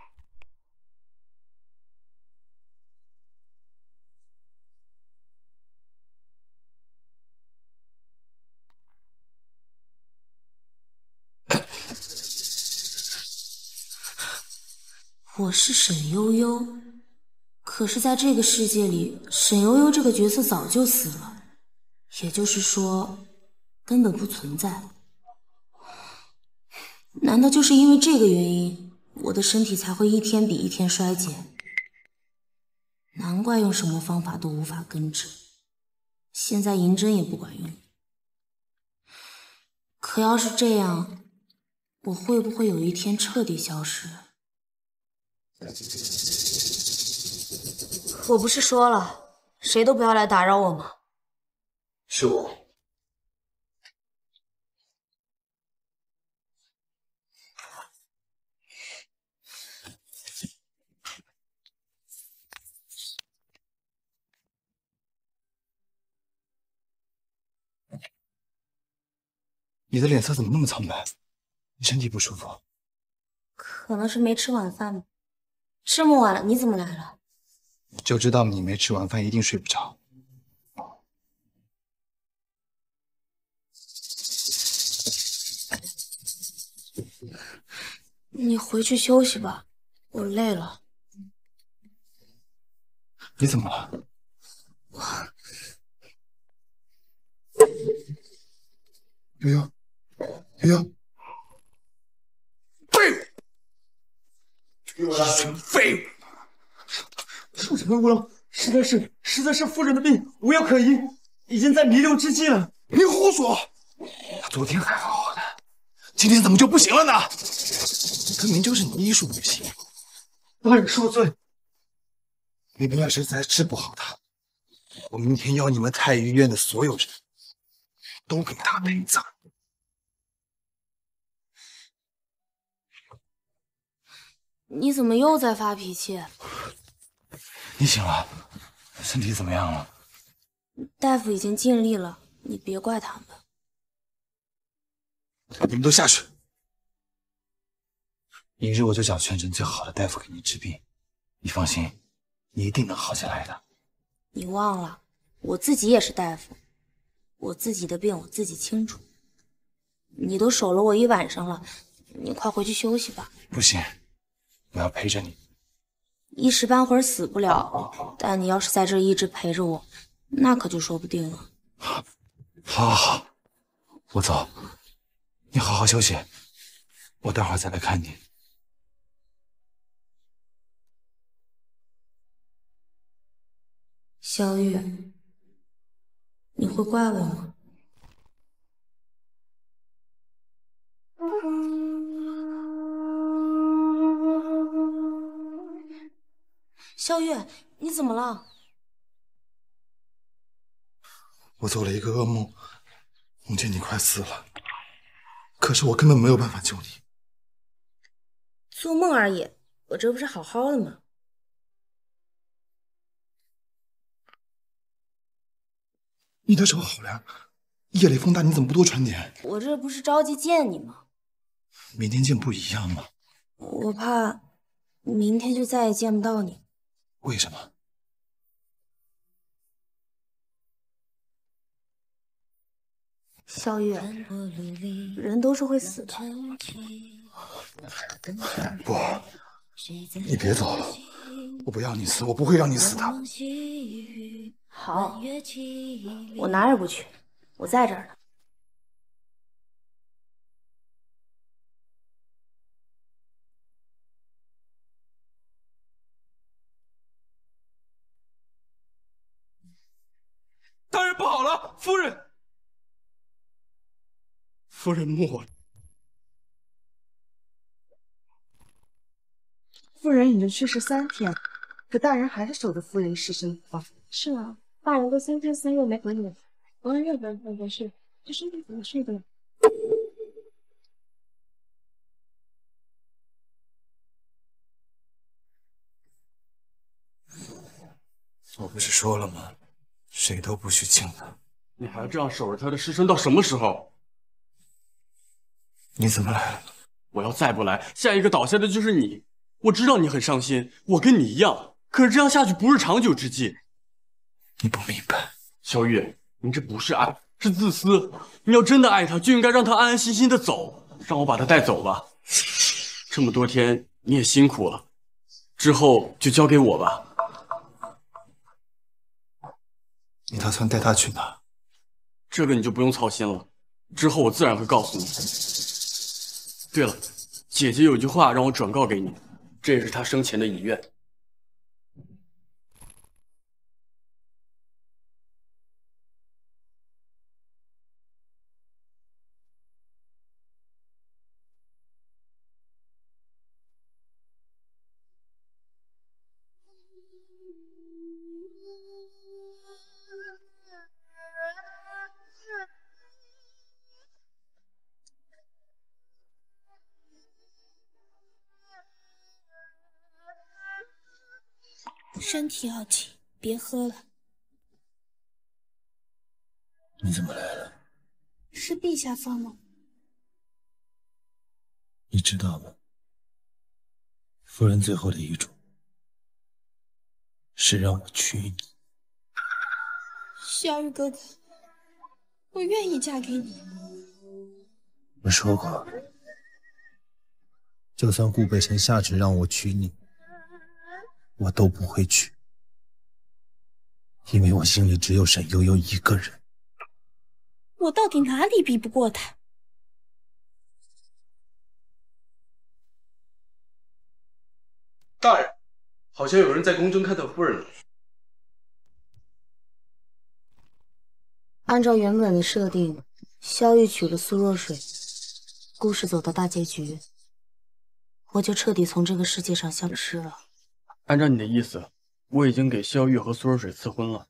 我是沈悠悠，可是在这个世界里，沈悠悠这个角色早就死了，也就是说，根本不存在。 难道就是因为这个原因，我的身体才会一天比一天衰减？难怪用什么方法都无法根治，现在银针也不管用。可要是这样，我会不会有一天彻底消失？我不是说了，谁都不要来打扰我吗？ 是我。你的脸色怎么那么苍白？你身体不舒服？ 可能是没吃晚饭吧。这么晚了，你怎么来了？ 就知道你没吃晚饭，一定睡不着。 你回去休息吧，我累了。 你怎么了？ 我…… 悠悠，悠悠， 废物！一群废物！恕臣无能，实在是实在是夫人的病无药可医，已经在弥留之际了。 你胡说！他昨天还好好的，今天怎么就不行了呢？分明就是你医术不行。 大人恕罪。 你们要是再治不好他，我明天要你们太医院的所有人都给他陪葬。 你怎么又在发脾气？ 你醒了，身体怎么样了？ 大夫已经尽力了，你别怪他们。 你们都下去。明日我就找全城最好的大夫给你治病，你放心，你一定能好起来的。 你忘了，我自己也是大夫，我自己的病我自己清楚。你都守了我一晚上了，你快回去休息吧。 不行，我要陪着你。 一时半会儿死不了，但你要是在这一直陪着我，那可就说不定了。 好，好，好，我走，你好好休息，我待会儿再来看你。 萧玉，你会怪我吗？萧玉，你怎么了？ 我做了一个噩梦，梦见你快死了，可是我根本没有办法救你。 做梦而已，我这不是好好的吗？ 你的手好凉，夜里风大，你怎么不多穿点？ 我这不是着急见你吗？ 明天见不一样吗？ 我怕明天就再也见不到你。 为什么？ 萧玉，人都是会死的。 不，你别走了，我不要你死，我不会让你死的。 好，我哪儿也不去，我在这儿呢。 大人不好了，夫人，夫人没了。 夫人已经去世三天，可大人还是守着夫人尸身不放。 是啊，大人都三天三夜没回你，不按日本回去，这身体怎么睡得了？ 我不是说了吗？谁都不许亲他。 你还要这样守着他的尸身到什么时候？ 你怎么来了？ 我要再不来，下一个倒下的就是你。我知道你很伤心，我跟你一样，可是这样下去不是长久之计。 你不明白， 萧玉，你这不是爱，是自私。你要真的爱他，就应该让他安安心心的走，让我把他带走吧。这么多天你也辛苦了，之后就交给我吧。 你打算带他去哪？ 这个你就不用操心了，之后我自然会告诉你。 对了，姐姐有句话让我转告给你，这也是她生前的遗愿。 身体要紧，别喝了。 你怎么来了？ 是陛下放吗？ 你知道吗？夫人最后的遗嘱是让我娶你。 萧玉哥哥，我愿意嫁给你。 我说过，就算顾北辰下旨让我娶你，我都不会娶，因为我心里只有沈悠悠一个人。 我到底哪里比不过他？ 大人，好像有人在宫中看到夫人了。 按照原本的设定，萧玉娶了苏若水，故事走到大结局，我就彻底从这个世界上消失了。 按照你的意思，我已经给萧玉和苏若水赐婚了。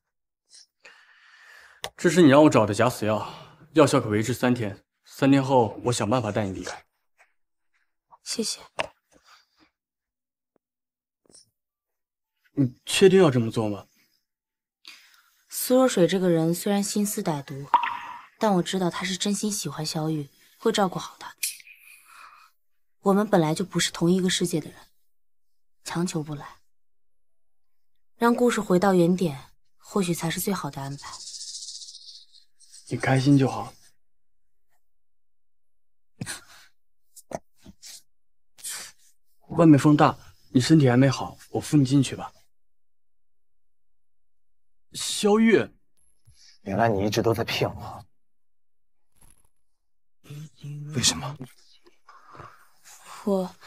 这是你让我找的假死药，药效可维持三天，三天后我想办法带你离开。 谢谢。 你确定要这么做吗？ 苏若水这个人虽然心思歹毒，但我知道他是真心喜欢萧玉，会照顾好他。我们本来就不是同一个世界的人，强求不来。让故事回到原点，或许才是最好的安排。 你开心就好。外面风大，你身体还没好，我扶你进去吧。萧玉， 原来你一直都在骗我。为什么？ 我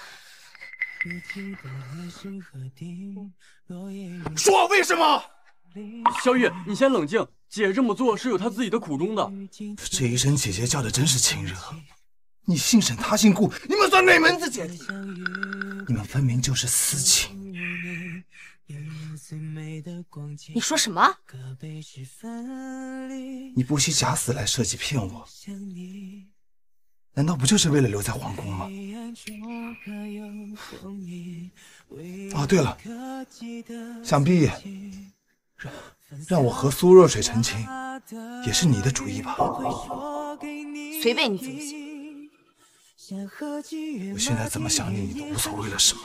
说为什么？ 萧玉，你先冷静，姐这么做是有她自己的苦衷的。 这一声姐姐叫的真是亲热。你姓沈，他姓顾，你们算哪门子姐弟？你们分明就是私情。 你说什么？ 你不惜假死来设计骗我，难道不就是为了留在皇宫吗？哦，对了，想必让让我和苏若水成亲，也是你的主意吧？ 随便你怎么想。 我现在怎么想你，你都无所谓了，是吗？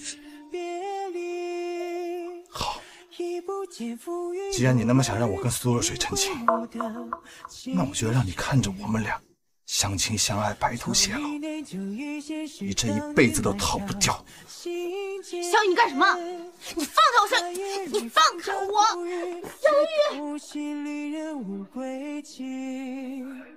好，既然你那么想让我跟苏若水成亲，那我就让你看着我们俩相亲相爱，白头偕老，你这一辈子都逃不掉。 萧玉，你干什么？你放开我！萧玉，你放开我！萧玉。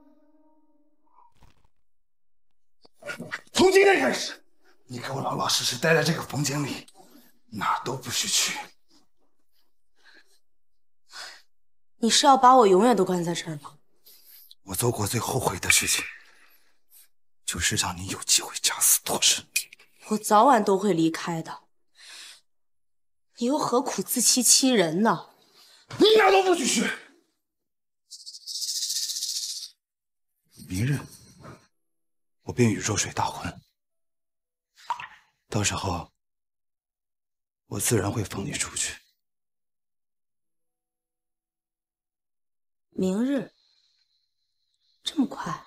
从今天开始，你给我老老实实待在这个房间里，哪儿都不许去。 你是要把我永远都关在这儿吗？ 我做过最后悔的事情，就是让你有机会假死脱身。 我早晚都会离开的，你又何苦自欺欺人呢？ 你哪儿都不许去。明日我便与若水大婚，到时候我自然会放你出去。 明日？这么快？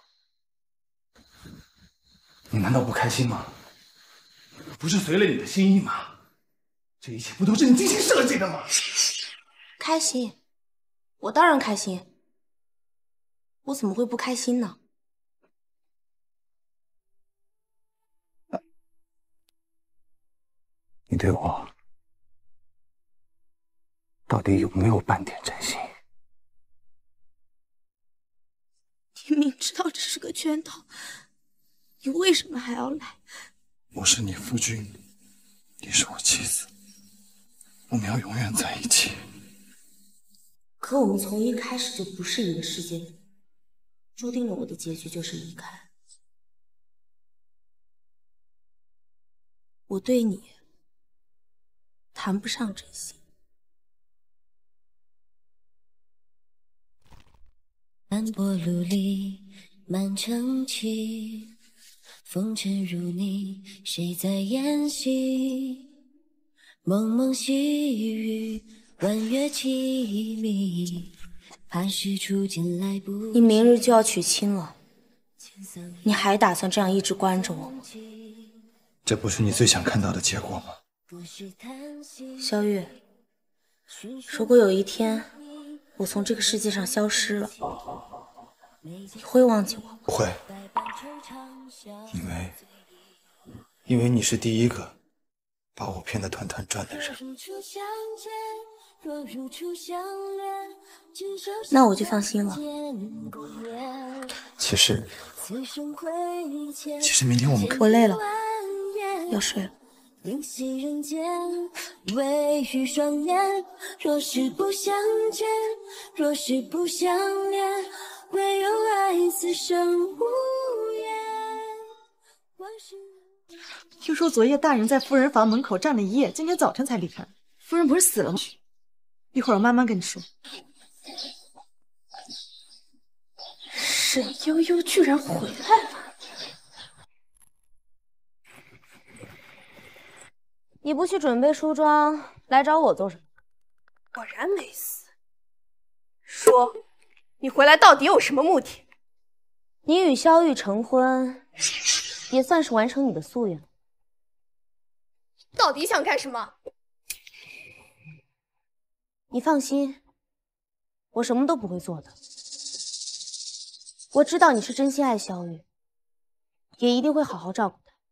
你难道不开心吗？不是随了你的心意吗？这一切不都是你精心设计的吗？ 开心，我当然开心。我怎么会不开心呢？ 你对我到底有没有半点真心？ 你明知道这是个圈套， 你为什么还要来？ 我是你夫君，你是我妻子，我们要永远在一起。 可我们从一开始就不是一个世界的人，注定了我的结局就是离开。我对你谈不上真心。 斑驳陆离，满城漆，风尘如泥，谁在演戏？蒙蒙细雨，弯月凄迷，怕是初见来不及。 你明日就要娶亲了，你还打算这样一直关着我吗？ 这不是你最想看到的结果吗？ 萧月，如果有一天我从这个世界上消失了，你会忘记我吗？ 不会，因为因为你是第一个把我骗得团团转的人。 那我就放心了。 其实，其实明天我们可我累了，要睡了。 灵犀人间，微雨双眼。若是不相见，若是不相恋，唯有爱此生无言。 听说昨夜大人在夫人房门口站了一夜，今天早晨才离开。夫人不是死了吗？一会儿我慢慢跟你说。 沈悠悠居然回来了。 你不去准备梳妆，来找我做什么？ 果然没死。说，你回来到底有什么目的？ 你与萧玉成婚，也算是完成你的夙愿。 到底想干什么？ 你放心，我什么都不会做的。我知道你是真心爱萧玉，也一定会好好照顾她。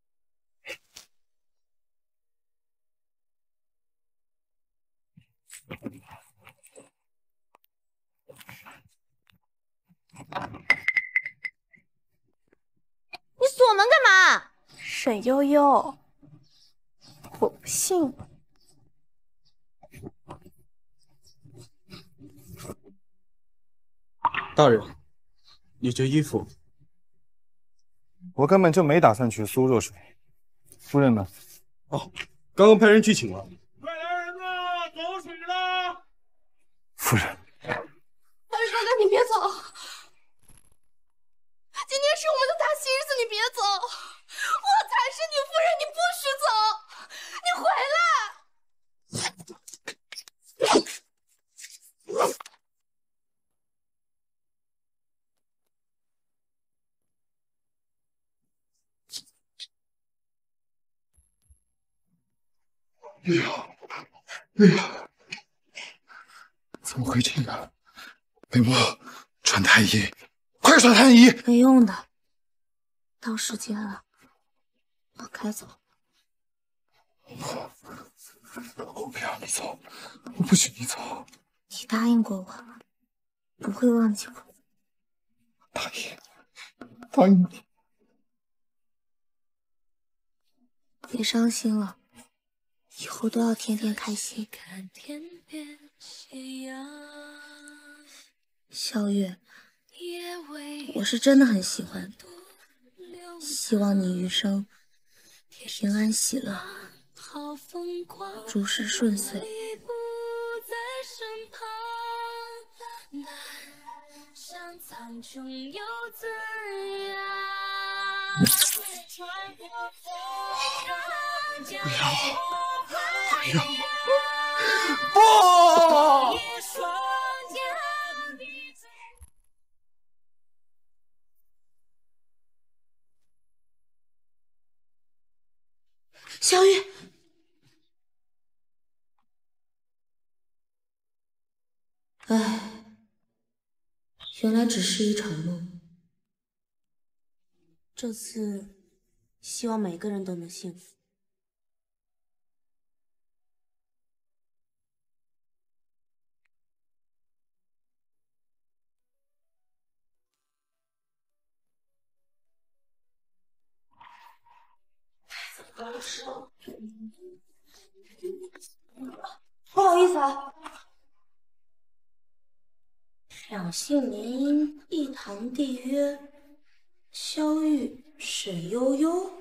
你锁门干嘛？ 沈悠悠，我不信。 大人，你这衣服， 我根本就没打算娶苏若水。夫人呢？ 哦，刚刚派人去请了。 快来人呐，走水了！ 夫人， 小雨哥哥，你别走，今天是我们的大喜日子，你别走，我才是你夫人，你不许走，你回来！ 哎呀，哎呀，怎么会这样？北漠，传太医，快传太医！ 没用的，到时间了，我该走。 我不要你走，我不许你走。 你答应过我，不会忘记我。 答应，答应你。 别伤心了。以后都要天天开心。萧月，我是真的很喜欢你，希望你余生平安喜乐，诸事顺遂。 不要！不要！不！ 小雨， 唉，原来只是一场梦。这次，希望每个人都能幸福。 不好意思啊。两姓联姻，一堂缔约。萧玉、沈悠悠。